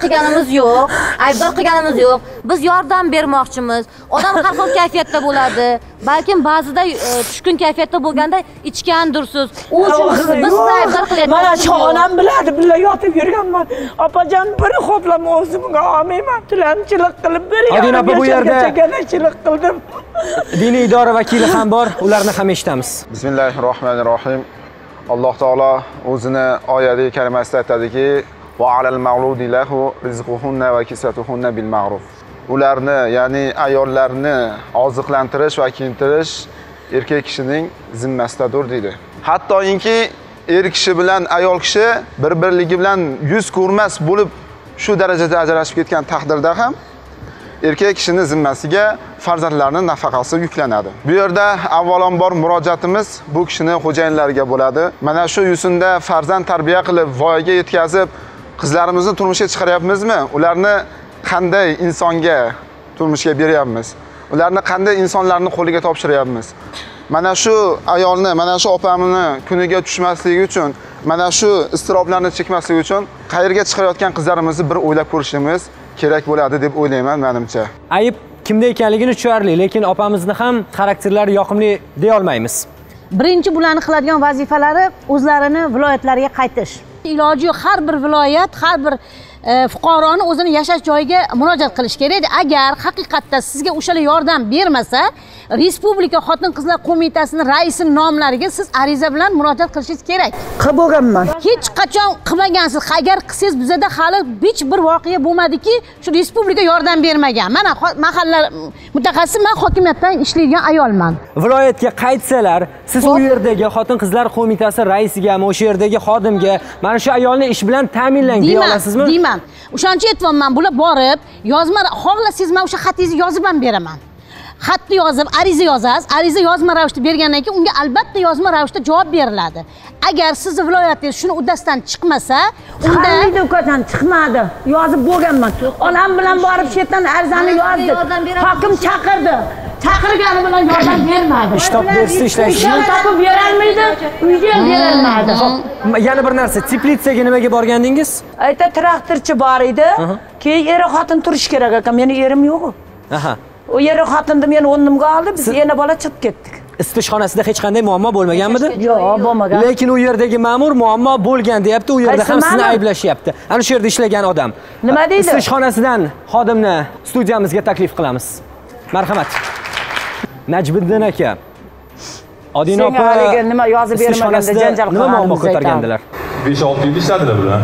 qilganimiz yo'q. Biz yordam bermoqchimiz. Odam har xil kayfiyatda bo'ladi. Balkim ba'zida tushkun kayfiyatda bo'lganda ichgandursiz. U uchun biz sizni aybdor qilyapmiz. Mana shu onam biladi, birga yotib yurganman. Opajon bir xo'plama o'zimga olmayman. Tilamchilik qilib bergan. Odina opa, bu yerda chilik qildim. Diniy idora vakili ham bor, ularni ham eshitamiz. Bismillahirrohmanirrohim. Alloh taolo o'zini oyati karimasida aytadiki, va alal ma'ludi lahu rizquhunna va kisatuhunna bil ma'ruf. Ularni, ya'ni ayollarni oziqlantirish va kiyintirish erkak kishining zimmasidadir deydi. Hattoki er kishi bilan ayol kishi bir-birligi bilan yuz ko'rmas bo'lib shu darajada ajrashib ketgan taqdirda ham erkak kishining zimmasiga farzandlarning nafaqasi yuklanadi. Bu yerda avvalambor murojaatimiz bu kishining xo'jayinlariga bo'ladi. Mana shu yusinda farzand tarbiya qilib, voyaga yetkazib, qizlarimizni turmushga chiqaryapmizmi? Ularni qanday insonga turmushga beryapmiz? Ularni qanday insonlarning qo'liga topshiryapmiz? Mana shu ayolni, mana shu opamni kuniga tushmasligi uchun, mana shu iztiroblarni chekmasligi uchun qayerga chiqarayotgan qizlarimizni bir o'ylab ko'rishimiz kerak bo'ladi deb o'ylayman menimcha. Ayib kimda ekanligini tushunarli, lekin opamizni ham xarakterlari yoqimli deya olmaymiz. Birinchi bularni qiladigan vazifalari o'zlarini viloyatlariga qaytish. Iloji yo'q, har bir viloyat, har bir fuqaroni o'zini yashash joyiga murojaat qilish kerak. Agar haqiqatda sizga o'shalar yordam bermasa, Respublika Xotin-qizlar qo'mitasining raisining nomlariga siz ariza bilan murojaat qilishingiz kerak. Qilib bo'lganman. Hech qachon qilmagansiz. Agar qilsangiz bizda hali hech bir voqea bo'lmadiki, shu respublika yordam bermagan. Mana mahalla mutaxassis, men hokimiyatdan ishlaydigan ayolman. Viloyatga qaytsalar, siz u yerdagi Xotin-qizlar qo'mitasi raisiga, o'sha yerdagi xodimga mana shu ayolni ish bilan ta'minlang deya olasizmi? Deyman. O'shancha aytibman, bular borib, yozma xohlasangiz men o'sha xatingizni yozib ham beraman. Xatni yozib, ariza yozasiz. Ariza yozma ravishda bergandan keyin unga albatta yozma ravishda javob beriladi. Agar sizni viloyatingiz shuni uddasidan chiqmasa, unda ukajon chiqmadi. Yozib bo'lganman. Onam bilan borib shu yerdan arizani yozdik. Hokim chaqirdi. Chaqirgani bilan yordam bermadi. Ish topib bersa ishlaysiz. Ish topib berolmaydi, uyga berolmadi. Yana bir narsa, teplitsaga nimaga borgandingiz? Ayta traktorchi bor edi. Keyin eri xotin turish kerak ekan. Meni erim yo'q. Aha. O eri xotinni meni o'rnimga oldi, biz yana bola chiqib ketdik. Isitish xonasida hech qanday muammo bo'lmaganmidi? Yo'q, bo'lmagan. Lekin u yerdagi ma'mur muammo bo'lgan deyapti, u yerda ham sizni ayblashyapti. Ana shu yerda ishlagan odam. Nima deydi? Isitish xonasidan xodimni studiyamizga taklif qilamiz. Marhamat. Najmiddin aka. Odina opa nima yozib bermaganda janjal qilib, nima muammo ko'targandilar? 5-6 yil ishladilar bular.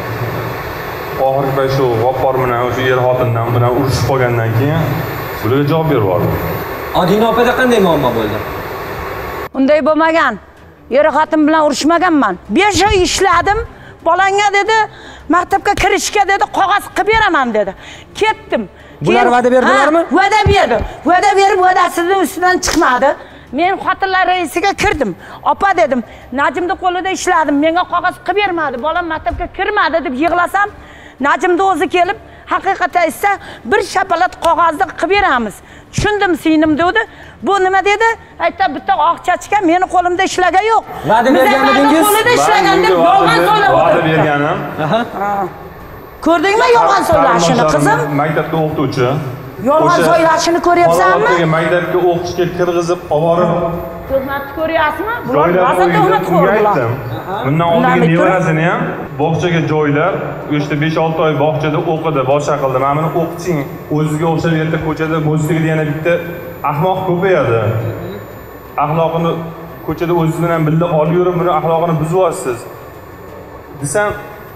Oxirgi payt shu g'oppor bilan o'sha er xotindan bilan urushib qolgandan keyin ularga javob berib yubordi. Odina opada qanday muammo bo'ldi? Unday bo'lmagan. Er xotin bilan urushmaganman. 5 oy ishladim. Bolangga dedi, maktabga kirishga dedi, qog'oz qilib beraman dedi. Ketdim. Bular va'da berdilarmi? Va'da berdi. Va'da berib, va'dasining ustidan chiqmadi. Men xotinlar raisiga kirdim. Opa dedim, Najimni qo'lida ishladim. Menga qog'oz qilib bermadi. Bolam maktabga kirmadi deb yig'lasam, Najimni o'zi kelib, haqiqatda esa bir shapalat qog'ozni qilib beramiz. Tushundim, singlim dedi. Bu nima dedi? Aytdi, bitta oqchachga meni qo'limda ishlagan yo'q. Va'da berganmidingiz? Qo'lida ishlagan deb yolg'on so'ladi. Va'da berganim. Ko'rdingmi yolg'on so'ylashini, qizim? Maktabda o'qituvchi. Yolg'on so'ylashini ko'ryapsanmi? Maktabga o'qishga kirgizib olib Tuhmatni ko'ryapsizmi? Bular rosa tuhmatxo'rlar. Bundan oldingi nevarasini ham bog'chaga joylab, o'shda 5-6 oy bog'chada o'qidi, boshqa qildi. Mana buni o'qiting. O'ziga o'xshab yerda ko'chada musiqa yana bitta ahmoq ko'payadi. Axloqini ko'chada o'zingiz bilan birga olib yurib, buni axloqini buzyapsiz. Desam,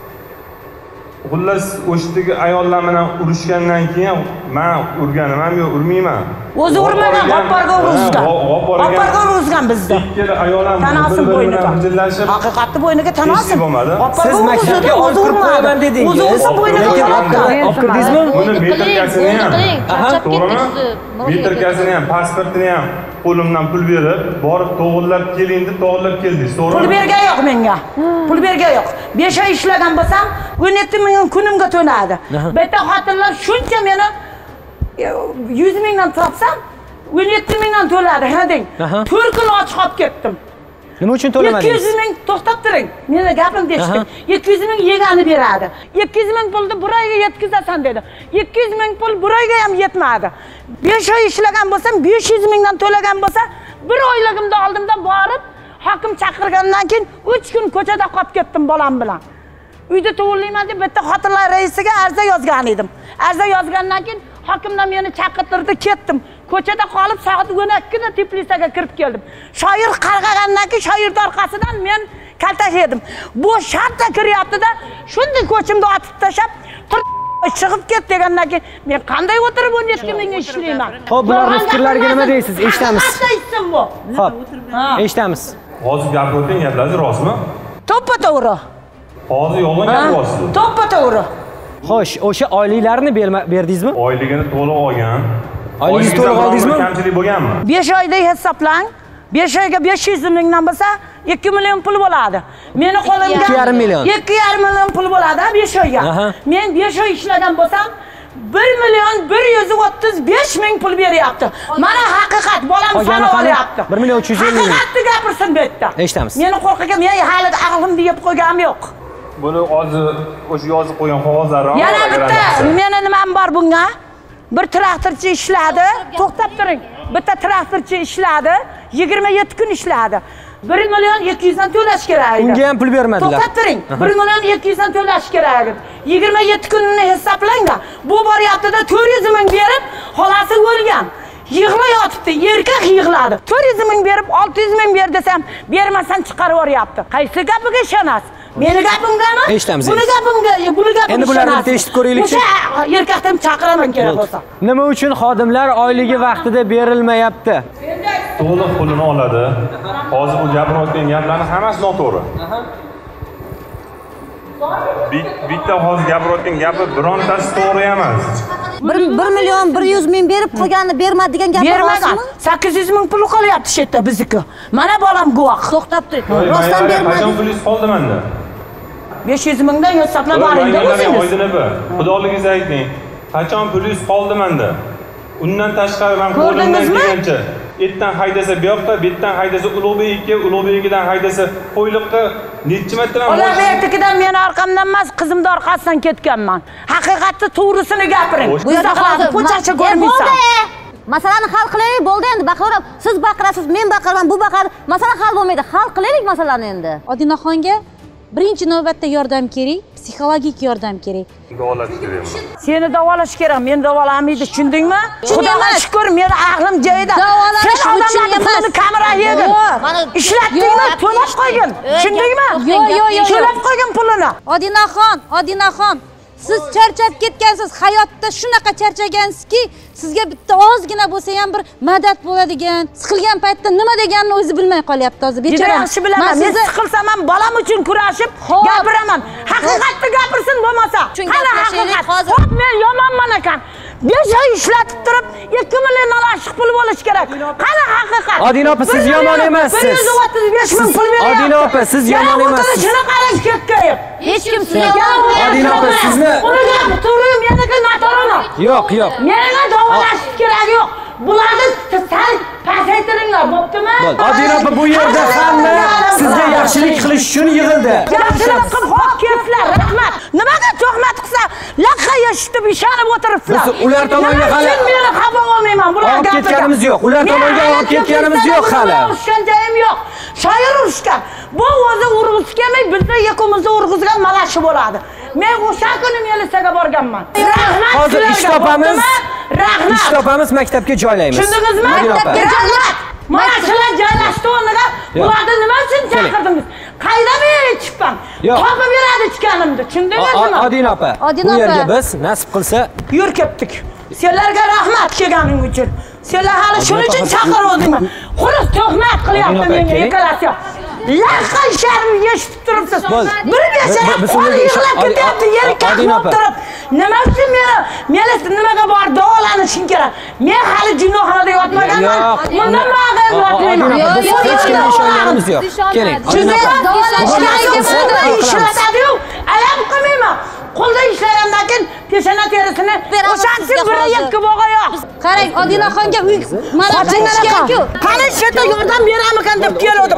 xullas o'shdagi ayollar bilan urushgandan keyin men urganim ham yo'q, urmayman. O'zi urmagan, g'opparga uruzgan. G'opparga uruzgan bizda. Ikkala ayol ham tanasi bo'yniga birlashib, haqiqatni bo'yniga tanasi. Siz maktabga olib qo'yaman dedingiz. O'zi o'lsa bo'yniga olib kirdingizmi? Buni metrkasini ham, to'g'rimi? Metrkasini ham, pasportini ham qo'limdan pul berib, borib to'g'irlab keling deb to'g'irlab keldingiz, to'g'rimi? Pul bergan yo'q menga. Pul bergan yo'q. 5 oy ishlagan bo'lsam, 17 ming kunimga to'ladi. Bitta xotinlar shuncha meni 100 mingdan topsam, 17 mingdan to'ladi, ha deng. 4 kun och qolib ketdim. Nima uchun to'lamadingiz? 200 ming to'xtab turing. Meni gapimni eshitib. 200 ming yegani beradi. 200 ming pulni bir oyga yetkazasan dedi. 200 ming pul bir oyga ham yetmadi. 5 oy ishlagan bo'lsam, 500 mingdan to'lagan bo'lsa, bir oyligimda oldimda borib, hokim chaqirgandan keyin 3 kun ko'chada qolib ketdim bolam bilan. Uyda tug'ilmayman deb bitta xotinlar raisiga arza yozgan edim. Arza yozgandan keyin hokimdan meni chaqirtirdi, ketdim. Ko'chada qolib soat 12da Tbilisiga kirib keldim. Shoir qarg'agandan keyin shoir orqasidan men kaltash edim. Bu shartta kiryapti-da, shunday ko'chimda otib tashab, chiqib ket degandan keyin men qanday o'tirib 17 mingga ishlayman? Xo'p, bularning fikrlariga nima deysiz? Eshitamiz. Qanday ishim bu? Xo'p, eshitamiz. Hozir gapirayotgan gaplaringiz rostmi? To'ppa-to'g'ri. Hozir yolg'on gapiryapsiz. To'ppa-to'g'ri. Xo'sh, o'sha oyliklarni berdingizmi? Oyligini to'liq olgan. Oyligingiz to'liq oldingizmi? Kamchilik bo'lganmi? 5 oyda hisoblang. 5 oyga 500 mingdan bo'lsa, 2 million pul bo'ladi. Meni qo'limga 2,5 million. 2,5 million pul bo'ladi 5 oyga. Men 5 oy ishlagan bo'lsam, 1 million 135 ming pul beryapti. Mana haqiqat, bolam fan olyapti. 1 million 350 ming. Haqiqatni gapirsin bu yerda. Eshitamiz. Meni qo'rqiga men hali aqlimni yeb qo'yganim yo'q. Buni hozir o'sha yozib qo'ygan qog'ozlarni yana bitta meni nimam bor bunga? Bir traktorchi ishladi. To'xtab turing. Bitta traktorchi ishladi. 27 kun ishladi. 1 million 200 dan to'lash kerak edi. Unga ham pul bermadilar. To'xtab turing. 1 million 200 dan to'lash kerak edi. 27 kunni hisoblangda. Bu boryapti-da 400 ming berib, xolasi o'lgan. Yig'layotibdi, erkak yig'ladi. 400 ming berib 600 ming ber desam, bermasdan chiqarib yuryapti. Qaysi gapiga ishonasiz? Meni gapimgami? Eshitamiz. Buni gapimga. Endi bularni bitta eshitib ko'raylikchi. O'sha erkakdan chaqiraman kerak bo'lsa. Nima uchun xodimlar oyligi vaqtida berilmayapti? To'liq pulini oladi. Hozir bu gapirayotgan gaplarning hammasi noto'g'ri. Bitta hozir gapirayotgan gapi birontasi to'g'ri emas. 1 million 100 ming berib qolganini bermadi degan gap bermagan. 800 ming pul qolyapti shu yerda bizniki. Mana bolam guvoh. To'xtab turing. Rostdan bermadi. Qachon pulingiz qoldi menda? 500 mingdan hisoblab boring-da o'zingiz. Oydinova, xudoligingizga ayting. Qachon pulingiz qoldi menda? Undan tashqari men qo'limdan kelgancha etdan haydasa bu yoqqa, betdan haydasa Ulug'bekka, Ulug'bekidan haydasa Qo'yliqqa necha marta ham Ulug'bekidan meni orqamdan emas, qizimning orqasidan ketganman. Haqiqatni to'g'risini gapiring. Bu yerda hozir po'chacha ko'rmaysan. Masalani hal qilaylik, bo'ldi endi baqiraverib. Siz baqirasiz, men baqiraman, bu baqar. Masala hal bo'lmaydi. Hal qilaylik masalani endi. Odinaxonga birinchi navbatda yordam kerak, psixologik yordam kerak. Davolash kerak. Seni davolash kerak, men davolamaydi, tushundingmi? Xudoga shukr, meni aqlim joyida. Davolash uchun emas. Kamera yedi. Ishlatdingmi? To'lab qo'ygin. Tushundingmi? Yo'q. To'lab qo'ygin pulini. Odinaxon, siz charchab ketgansiz, hayotda shunaqa charchagansizki, sizga bitta ozgina bo'lsa ham bir madad bo'ladigan, siqilgan paytda nima deganini o'zi bilmay qolyapti hozir. Juda yaxshi bilaman. Men siqilsam ham bolam uchun kurashib gapiraman. Haqiqatni gapirsin bo'lmasa. Qani haqiqat? Xo'p, men yomonman ekan. 5 oy ishlatib turib 2 million oshiq pul bo'lish kerak. Qani haqiqat? Odina opa, siz yomon emassiz. 135 ming pul beryapti. Odina opa, siz yomon emassiz. Shuni qarang, ketkayib. Hech kim sizni Odina opa, sizni Uni turing, meniki noto'g'rimi? Yo'q. Menga davolash kerak yo'q. Bularni pasaytiringlar, bo'ptimi? Odina opa, bu yerda hamma sizga yaxshilik qilish uchun yig'ildi. Yaxshilik qilib hop ketdilar, rahmat. Nimaga tuhmat qilsa, laqqa yeshitib ishonib o'tiribsizlar. Biz ular tomonga hali men xafa bo'lmayman, bular olib ketganimiz yo'q. Ular tomonga olib ketganimiz yo'q hali. Urushgan joyim yo'q. Shoir urushgan. Bu o'zi urg'isi kelmay, bizni ikkimizni urg'izgan malashi bo'ladi. Men o'sha kuni militsiyaga borganman. Rahmat. Hozir ish topamiz. Rahmat. Ish topamiz, maktabga joylaymiz. Tushundingizmi? Maktabga rahmat. Mana shular joylashdi o'rniga. Bularni nima uchun chaqirdingiz? Qayda men chiqqan? Topib beradi chiqqanimni. Tushundingizmi? Odina opa, bu yerga biz nasib qilsa yur ketdik. Senlarga rahmat kelganing uchun. Senlar hali shuning uchun chaqiruvdingmi? Xo'roz tuhmat qilyapti menga yekalasyoq. Laqqa ishlarimni yeshitib turibsiz. Bir yashab, qo'li yig'lab ketyapti, yeri qaqib turib. Nima uchun meni nimaga bor davolanishing kerak? Men hali jinnoxonada yotmaganman. Bundan mag'ayratmayman. Hech kimga ishonganimiz yo'q. Keling. Ishlatadi-yu, alam qilmayman. Qo'lda ishlagandan keyin peshana terisini o'shancha bir yetib o'g'ayoq. Qarang, Odinaxonga uy mana qilishgan-ku. Qani shu yerda yordam beramikan deb keldim.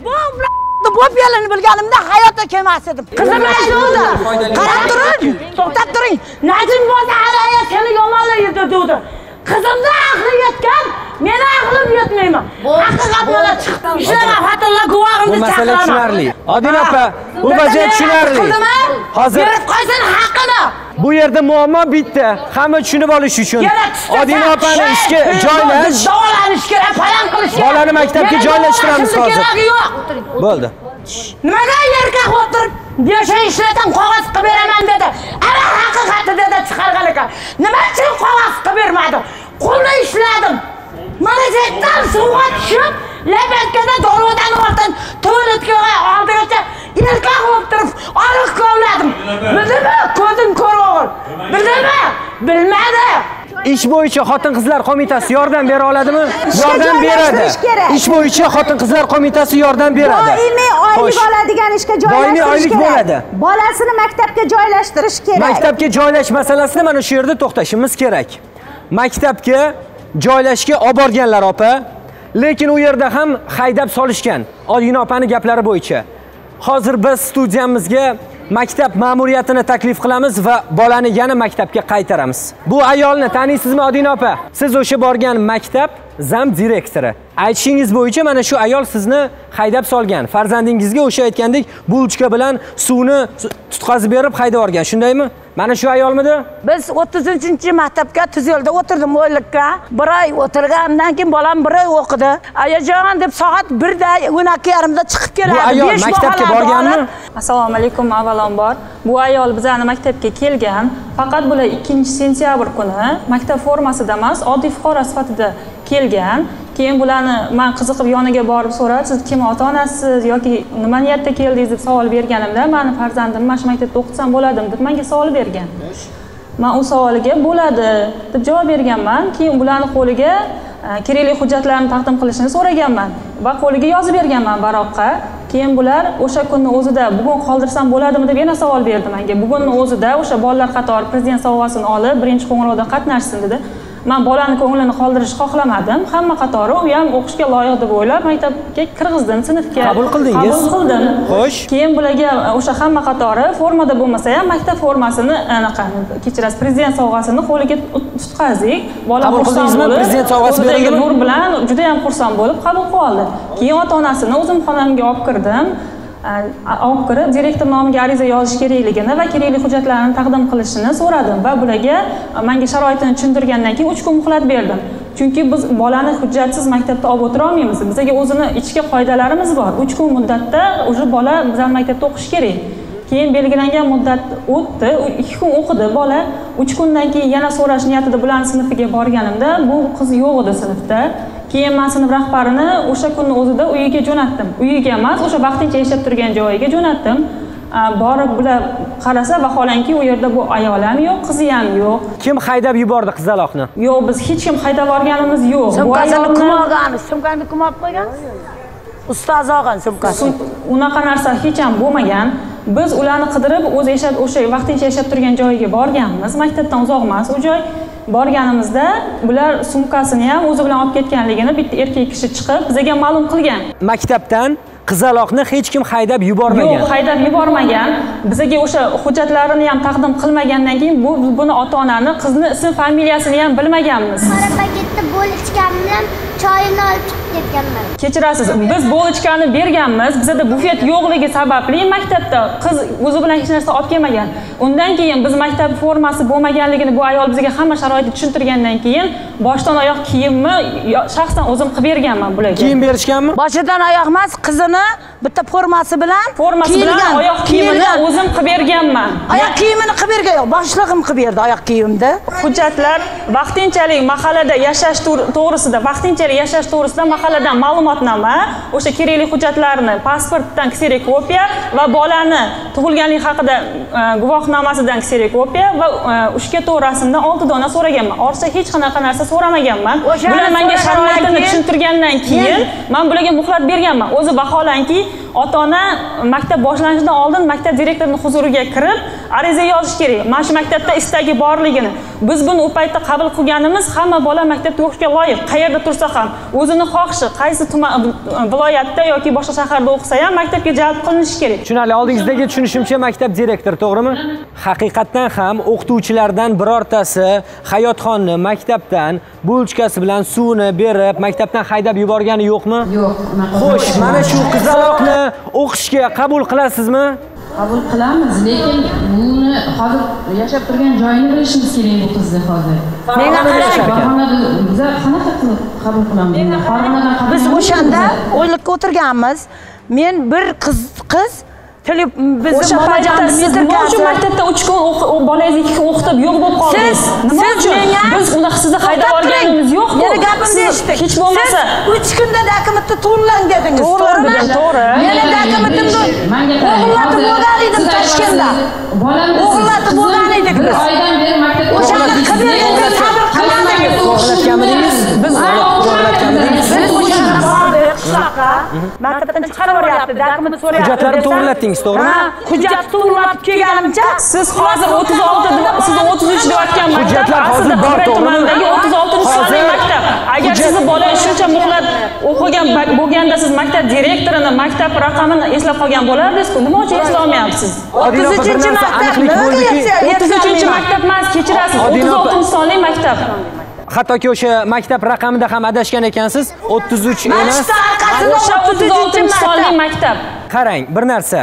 Bu belini bilganimda hayotda kelmas edim. Qizim aytdi. Qarab turing, to'xtab turing. Najim bo'lsa araya seni yomonlaydi dedi. Qizimda aqli yetgan, meni aqlim yetmayman. Haqiqat mana chiqdi. Ishlagan xotinlar guvohimni chaqiraman. Bu masala tushunarli. Odina opa, bu vaziyat tushunarli. Hozir berib qo'ysin haqqini. Bu yerda muammo bitta. Hamma tushunib olish uchun Odina opani ishga joylash, davolanish kerak, falan qilish kerak. Bolani maktabga joylashtiramiz hozir. Bo'ldi. Nimaga yerga o'tirib, "Besha ishlatam, qog'oz qilib beraman" dedi. Ana haqiqati dedi chiqargan ekan. Nima uchun qog'oz qilib bermadi? Qo'lda ishladim. Mana jetdan suvga tushib, labatkada dorodan ortin, tuvaletga oldigacha erkak bo'lib turib, oriq kovladim. Bildimi? Ko'zim ko'r o'g'il. Bildimi? Bilmadi. Ish bo'yicha xotin-qizlar qo'mitasi yordam bera oladimi? Yordam beradi. Ish bo'yicha xotin-qizlar qo'mitasi yordam beradi. Doimiy oylik oladigan ishga joylashtirish kerak. bo'ladi. Bolasini maktabga joylashtirish kerak. Maktabga joylash masalasini mana shu yerda to'xtashimiz kerak. Maktabga joylashga olib borganlar opa, lekin u yerda ham haydab solishgan. Odina opani gaplari bo'yicha. Hozir biz studiyamizga maktab ma'muriyatini taklif qilamiz va bolani yana maktabga qaytaramiz. Bu ayolni taniysizmi Odina opa? Siz o'sha borgan maktab zam direktori. Aytishingiz bo'yicha mana shu ayol sizni haydab solgan. Farzandingizga o'sha aytgandek bulchka bilan suvni tutqazib berib haydab yuborgan. Shundaymi? Mana shu ayolmidi? Biz 30-maktabga Tuzyo'lda o'tirdim o'ylikka. Bir oy o'tirgandan keyin bolam bir oy o'qidi. Ayajon deb soat 1da 12:30da chiqib keladi. Bu ayol maktabga borganmi? Assalomu alaykum avvalambor. Bu ayol bizani maktabga kelgan. Faqat bular 2-sentyabr kuni maktab formasida emas, oddiy fuqaro sifatida kelgan. Keyin bularni men qiziqib yoniga borib so'rab, siz kim ota-onasiz yoki nima niyatda keldingiz deb savol berganimda, meni farzandim mana shu maktabda o'qitsam bo'ladimi deb menga savol bergan. Men u savoliga bo'ladi deb javob berganman. Keyin bularning qo'liga kerakli hujjatlarni taqdim qilishini so'raganman va qo'liga yozib berganman baroqqa. Keyin bular o'sha kunni o'zida bugun qoldirsam bo'ladimi deb yana savol berdi menga. Bugunning o'zida o'sha bolalar qatori prezident sovg'asini olib, birinchi qo'ng'iroqda qatnashsin dedi. Men bolani ko'nglini qoldirishni xohlamadim. Hamma qatori u ham o'qishga loyiq deb o'ylab maktabga kirgizdim, sinfga. Qabul qildingiz? Qabul qildim. Xo'sh. Keyin bularga o'sha hamma qatori formada bo'lmasa ham maktab formasini anaqa kechirasiz, prezident sovg'asini qo'liga tutqazdik. Bola xursand bo'lib, prezident sovg'asi berilgan nur bilan juda ham xursand bo'lib qabul qildi. Keyin ota-onasini o'zim xonamga olib kirdim. Olib kirib direktor nomiga ariza yozish kerakligini va kerakli hujjatlarni taqdim qilishini so'radim va bularga menga sharoitini tushuntirgandan keyin 3 kun muhlat berdim. Chunki biz bolani hujjatsiz maktabda olib o'tira olmaymiz. Bizga o'zini ichki qoidalarimiz bor. 3 kun muddatda o'sha bola bizning maktabda o'qish kerak. Keyin belgilangan muddat o'tdi, 2 kun o'qidi bola. 3 kundan keyin yana so'rash niyatida bularning sinfiga borganimda bu qiz yo'q edi sinfda. Keyin men sinf rahbarini o'sha kunning o'zida uyiga jo'natdim. Uyiga emas, o'sha vaqtincha yashab turgan joyiga jo'natdim. Borib bular qarasa vaholanki u yerda bu ayol ham yo'q, qizi ham yo'q. Kim haydab yubordi qizaloqni? Yo'q, biz hech kim haydab borganimiz yo'q. Sumkasini kim olgan? Sumkani kim olib qo'ygan? Ustoz olgan sumkasini. Unaqa narsa hech ham bo'lmagan. Biz ularni qidirib o'zi o'sha vaqtincha yashab turgan joyiga borganmiz. Maktabdan uzoq emas u joy. borganimizda bular sumkasini ham o'zi bilan olib ketganligini bitta erkak kishi chiqib bizga ma'lum qilgan. Maktabdan qizaloqni hech kim haydab yubormagan. Yo'q, haydab yubormagan. Bizga o'sha hujjatlarini ham taqdim qilmagandan keyin buni ota-onani, qizni ism familiyasini ham bilmaganmiz. Qora paketda bo'lichkani bilan choyini olib chiqib ketganman. Kechirasiz, biz bo'lichkani berganmiz. Bizda bufet yo'qligi sababli maktabda qiz o'zi bilan hech narsa olib kelmagan. Undan keyin biz maktab formasi bo'lmaganligini bu ayol bizga hamma sharoitni tushuntirgandan keyin boshdan oyoq kiyimni shaxsan o'zim qilib berganman bularga. Kiyim berishganmi? Boshidan oyoq emas, qizini bitta formasi bilan oyoq kiyimini o'zim qilib berganman. Oyoq kiyimini qilib bergan yo'q, boshlig'im qilib berdi oyoq kiyimni. Hujjatlar vaqtinchalik mahallada yashash to'g'risida mahalladan ma'lumotnoma, o'sha kerakli hujjatlarni, pasportdan kserokopiya va bolani tug'ilganlik haqida guvohnomasidan kserokopiya va uchga to'g'rasidan 6 dona so'raganman. Ortiqcha hech qanaqa narsa so'ramaganman. Bular menga sharoitini tushuntirgandan keyin men bularga muhlat berganman. O'zi vaholanki ota-ona maktab boshlanishidan oldin maktab direktorining huzuriga kirib ariza yozish kerak. Mana shu maktabda istagi borligini. Biz buni u paytda qabul qilganimiz hamma bola maktabda o'qishga loyiq. Qayerda tursa ham o'zini xohishi, qaysi tuman viloyatda yoki boshqa shaharda o'qisa ham maktabga jalb qilinishi kerak. Tushunarli. Oldingizdagi tushunishimcha maktab direktori, to'g'rimi? Haqiqatan ham o'qituvchilardan birortasi Hayotxonni maktabdan bulchkasi bilan suvni berib, maktabdan haydab yuborgani yo'qmi? Yo'q. Xo'sh, mana shu qizaloqni o'qishga qabul qilasizmi? Qabul qilamiz, lekin buni hozir yashab turgan joyini bilishimiz kerak bu qizni hozir. Menga qarang. Farg'onada biz qanaqa qilib qabul qilamiz? Farg'onadan biz o'shanda o'ylikka o'tirganmiz. Men bir qiz biz o'sha paytda siz shu maktabda 3 kun bolangizni 2 kun o'qitib yo'q bo'lib qoldingiz. Nima uchun? Biz uni sizni haydab olganimiz yo'q-ku. Meni gapimni eshiting. Hech bo'lmasa 3 kunda dokumentni to'g'rilang dedingiz. To'g'ri. Meni dokumentimni o'g'irlatib bo'lgan edim Toshkentda. O'g'irlatib bo'lgan edik biz. Oydan beri maktabda o'shanda qilib berganda sabr qilmadingiz. O'g'irlatganmidingiz? Biz o'g'irlatganmidingiz? Maktabdan chiqarib yuboryapti, dokument so'rayapti. Hujjatlarni to'g'irlatdingiz, to'g'rimi? Hujjat to'g'irlatib kelganimcha siz hozir 36 siz 33 deyotgan maktab. Hujjatlar hozir bor, to'g'rimi? 36-sonli maktab. Agar sizni bolangiz shuncha muhlat o'qigan bo'lganda siz maktab direktorini, maktab raqamini eslab qolgan bo'lardingiz-ku. Nima uchun eslay olmayapsiz? 33 maktab emas, kechirasiz. 36-sonli maktab. Hattoki o'sha maktab raqamida ham adashgan ekansiz. 33 emas. O'sha 36-sonli maktab. Qarang, bir narsa.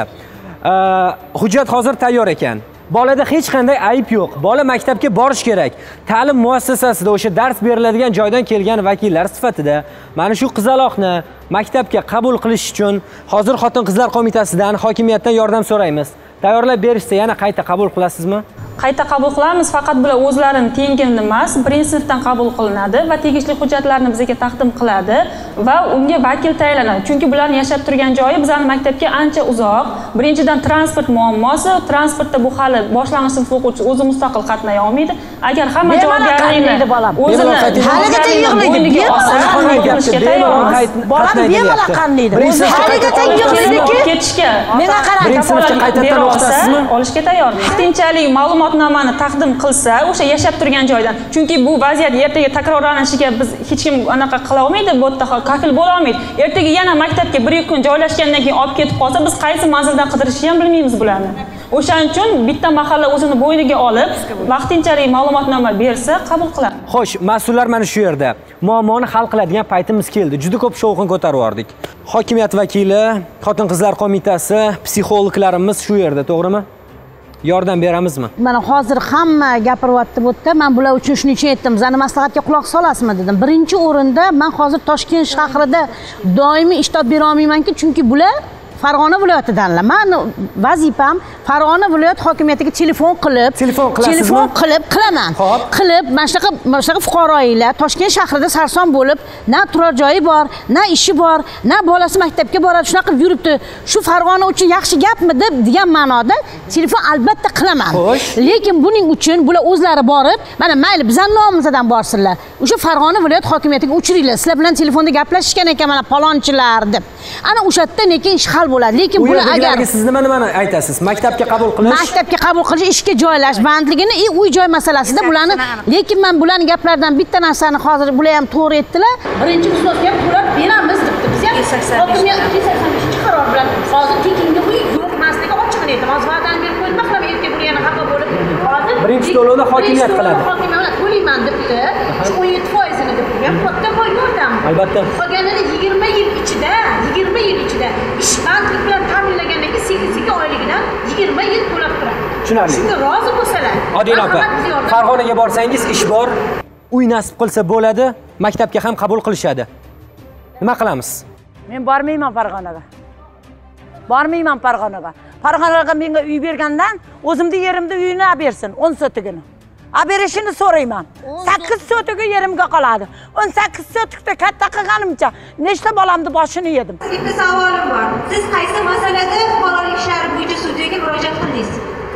Hujjat hozir tayyor ekan. Bolada hech qanday ayb yo'q. Bola maktabga borish kerak. Ta'lim muassasasida o'sha dars beriladigan joydan kelgan vakillar sifatida mana shu qizaloqni maktabga qabul qilish uchun hozir Xotin-qizlar qo'mitasidan, hokimiyatdan yordam so'raymiz. Tayyorlab berishsa yana qayta qabul qilasizmi? Qayta qabul qilamiz, faqat bular o'zlarini tengini emas, birinchi sinfdan qabul qilinadi va tegishli hujjatlarni bizga taqdim qiladi va unga vakil tayinlanadi. Chunki bularning yashab turgan joyi bizning maktabga ancha uzoq. Birinchidan transport muammosi, transportda bu hali boshlang'ich sinf o'quvchisi o'zi mustaqil qatnay olmaydi. Agar hamma javobgarlikni o'zini haligacha yig'laydi, qilishga tayyormiz. Bolam bemalol qanlaydi. Haligacha yig'laydiki, ketishga, menga qarang, qaytadan o'qitasizmi? Olishga tayyormiz. Vaqtinchalik ma'lumotnomani taqdim qilsa, o'sha yashab turgan joydan. Chunki bu vaziyat ertaga takrorlanishiga biz hech kim anaqa qila olmaydi, bu yerda kafil bo'la olmaydi. Ertaga yana maktabga 1-2 kun joylashgandan keyin olib ketib qolsa, biz qaysi manzildan qidirishni ham bilmaymiz bularni. O'shaning uchun bitta mahalla o'zini bo'yniga olib, vaqtinchalik ma'lumotnoma bersa, qabul qiladi. Xo'sh, mas'ullar mana shu yerda. Muammoni hal qiladigan paytimiz keldi. Juda ko'p shovqin ko'tarib yordik. Hokimiyat vakili, Xotin-qizlar qo'mitasi, psixologlarimiz shu yerda, to'g'rimi? Yordam beramizmi? Mana hozir hamma gapiryapti bu yerda. Men bular uchun shuning uchun aytdim, "Sizlarning maslahatga quloq solasizmi?" dedim. Birinchi o'rinda men hozir Toshkent shahrida doimiy ish topib bera olmayman-ki, chunki bular Farg'ona viloyatidanlar. Meni vazifam Farg'ona viloyat hokimiyatiga telefon qilib qilaman. Qilib, mana shunaqa fuqarolar Toshkent shahrida sarson bo'lib, na turar joyi bor, na ishi bor, na bolasi maktabga boradi, shunaqa yuribdi. Shu Farg'ona uchun yaxshi gapmi deb degan ma'noda telefon albatta qilaman. Lekin buning uchun bular o'zlari borib, mana mayli bizning nomimizdan borsinlar. O'sha Farg'ona viloyat hokimiyatiga uchiringlar. Sizlar bilan telefonda gaplashishgan ekan mana palonchilar deb. Ana o'sha yerda lekin ish hal bo'ladi. Lekin bular agar siz nimani aytasiz? Maktabga qabul qilish, ishga joylash bandligini, uy-joy masalasida bularni, lekin men bularning gaplaridan bitta narsani hozir bular ham to'g'ri aytdilar. Birinchi ustozga ham to'lab beramiz debdi. Biz ham hokimiyat 285-qaror bilan hozir tekinga uy yo'qmasligi ochiqni aytdim. Hozir va'dani berib qo'ydim, mahkama erta bo'lgani xafa bo'lib, hozir birinchi to'lovda hokimiyat qiladi. Hokimiyat to'layman debdi. Shu 17%ni debdi. Ham katta foyda yordam. Albatta. Qolganini 20 yil ichida ish bandlik bilan ta'minlagandan keyin 8 oyligidan 20 yil to'lab turadi. Tushunarli. Shunga rozi bo'lsalar. Odina opa, Farg'onaga borsangiz ish bor, uy nasib qilsa bo'ladi, maktabga ham qabul qilishadi. Nima qilamiz? Men bormayman Farg'onaga. Farg'onaga menga uy bergandan o'zimda yerimda uyini olib bersin 10 sotigini. Olib berishini so'rayman. 8 sotigi yerimga qoladi. 18 sotikda katta qilganimcha nechta bolamni boshini yedim. Bitta savolim bor. Siz qaysi masalada fuqarolik ishlari bo'yicha sudyaga murojaat qildingiz?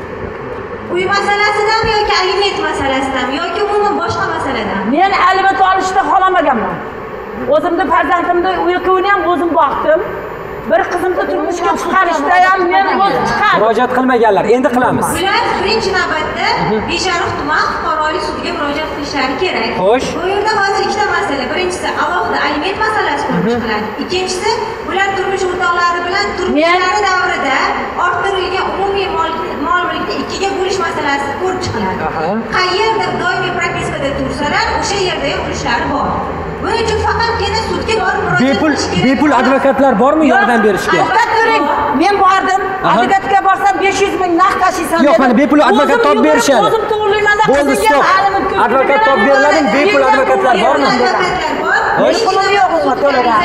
Uy masalasidan yoki aliment masalasidan yoki umuman boshqa masaladan? Men aliment olishni xohlamaganman. O'zimni farzandimni uyini ham o'zim boqdim. Bir qizimni turmushga chiqarishda ham men o'zim chiqardim. Murojaat qilmaganlar, endi qilamiz. Ular birinchi navbatda Beshariq tuman fuqarolik sudiga murojaat qilishlari kerak. Xo'sh. Bu yerda hozir ikkita masala. Birinchisi alohida aliment masalasi ko'rib chiqiladi. Ikkinchisi ular turmush o'rtoqlari bilan turmushlari davrida orttirilgan umumiy mol mulkni ikkiga bo'lish masalasi ko'rib chiqiladi. Qayerda doimiy propiskada tursalar, o'sha yerda ham urishlari bor. Buning uchun faqatgina sudga borib murojaat qilish kerak. Bepul advokatlar bormi yordam berishga? To'xtab turing. Men bordim. Advokatga borsam 500 ming naqd tashiysan dedi. Yo'q, mana bepul advokat topib berishadi. O'zim to'g'rilayman da bo'ldi, stop. Advokat topib beriladi, bepul advokatlar bormi? Advokatlar bor. Pulim yo'q o'zim to'lagan.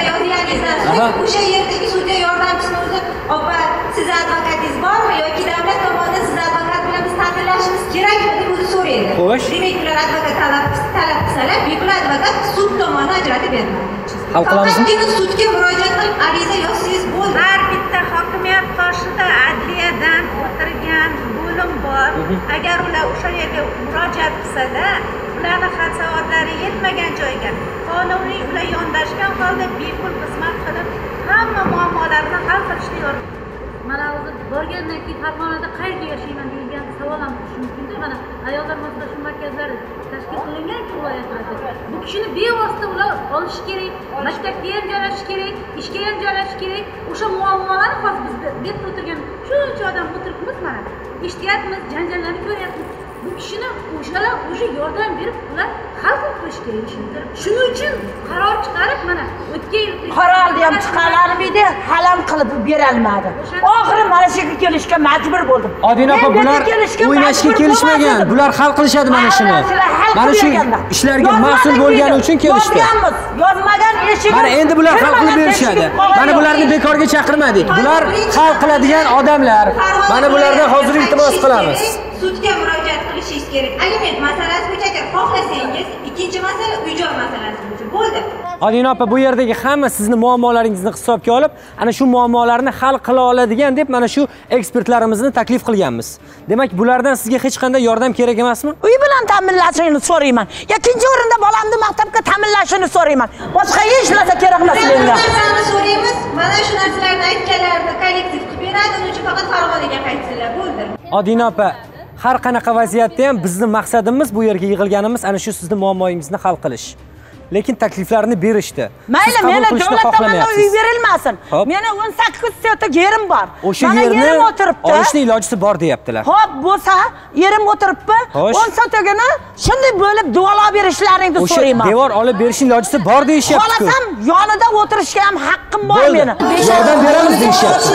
O'sha yerdagi sudya yordamchisini o'zi, "Opa, siz advokatingiz bormi yoki davlat tomonidan siz advokat bilan biz ta'minlashimiz kerakmi?" deb o'zi so'raydi. Demak, ular advokat talab qilsalar, bepul advokat sud tomonidan ajratib beradi. Hal qilamizmi? Faqatgina sudga murojaat qilib ariza yozsangiz bo'ldi. Har bitta hokimiyat qoshida adliyadan o'tirgan bo'lim bor. Agar ular o'sha yerga murojaat qilsalar, ularning xat savollari yetmagan joyga qonuniy ular yondashgan holda bepul xizmat qilib hamma muammolarini hal qilishni yo'l. Mana o'zi borgandan keyin Farg'onada qayerda yashayman degan savol ham turishi mumkin-da. Mana ayollar moslashuv markazlari tashkil qilingan-ku viloyatlarda. Bu kishini bevosita ular olishi kerak, maktabga ham joylashish kerak, ishga ham joylashish kerak. O'sha muammolar hozir bizda deb o'tirgan shuncha odam o'tiribmiz mana. Eshityapmiz, janjallarni ko'ryapmiz. Bu kishini o'shalar o'sha yordam berib ular hal qilib qo'yish kerak ishni. Shuning uchun qaror chiqarib mana o'tgan yil qarorni ham chiqararmidi, halam qilib berolmadi. Oxiri mana shu yerga kelishga majbur bo'ldim. Odina opa, bular o'ynashga kelishmagan. Bular hal qilishadi mana shuni. Mana shu ishlarga mas'ul bo'lgani uchun kelishdi. Yozmagan eshik. Mana endi bular hal qilib berishadi. Mana bularni bekorga chaqirmadik. Bular hal qiladigan odamlar. Mana bulardan hozir iltimos qilamiz. Sudga murojaat qilishingiz kerak. Aliment masalasi bo'yicha agar xohlasangiz, ikkinchi masala uy-joy masalasi bo'yicha bo'ldi. Odina opa, bu yerdagi hamma sizni muammolaringizni hisobga olib, ana shu muammolarni hal qila oladigan deb mana shu ekspertlarimizni taklif qilganmiz. Demak, bulardan sizga hech qanday yordam kerak emasmi? Uy bilan ta'minlashini so'rayman. Ikkinchi o'rinda bolamni maktabga ta'minlashini so'rayman. Boshqa hech narsa kerak emas menga. So'raymiz. Mana shu narsalarni aytganlarini kollektiv qilib beradi, uning uchun faqat Farg'onaga qaytsinlar, bo'ldi. Odina opa, har qanaqa vaziyatda ham bizning maqsadimiz bu yerga yig'ilganimiz ana shu sizning muammoyingizni hal qilish. Lekin takliflarni berishdi. Mayli, meni davlat tomonidan uy berilmasin. Meni 18 sotik yerim bor. O'sha yerni olishning ilojisi bor deyaptilar. Xo'p, bo'lsa, yerim o'tiribdi. 10 sotigini shunday bo'lib duolab berishlaringni so'rayman. O'sha devor olib berishning ilojisi bor deyishyapti. Xohlasam, yonida o'tirishga ham haqqim bor meni. Yordam beramiz deyishyapti.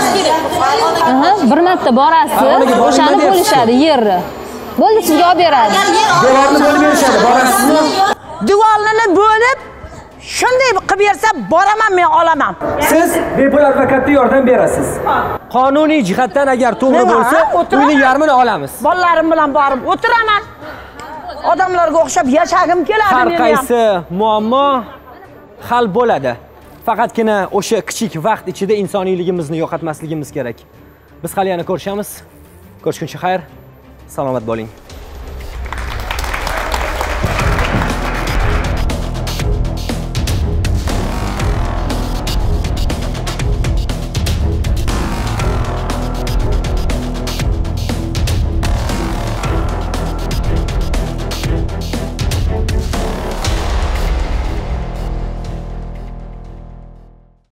Bir marta borasiz, o'shani bo'lishadi yerni. Bo'ldi, sizga olib beradi. Devorni bo'lib berishadi, borasizmi? Divorni bo'lib shunday qilib bersa boraman, men olaman. Siz bepul advokatga yordam berasiz. Qonuniy jihatdan agar to'g'ri bo'lsa, uyning yarmini olamiz. Bolalarim bilan borib o'tiraman. Odamlarga o'xshab yashagim keladi meni ham. Har qaysi muammo hal bo'ladi. Faqatgina o'sha kichik vaqt ichida insoniyligimizni yo'qotmasligimiz kerak. Biz hali yana ko'rishamiz. Ko'rishguncha xayr. Salomat bo'ling.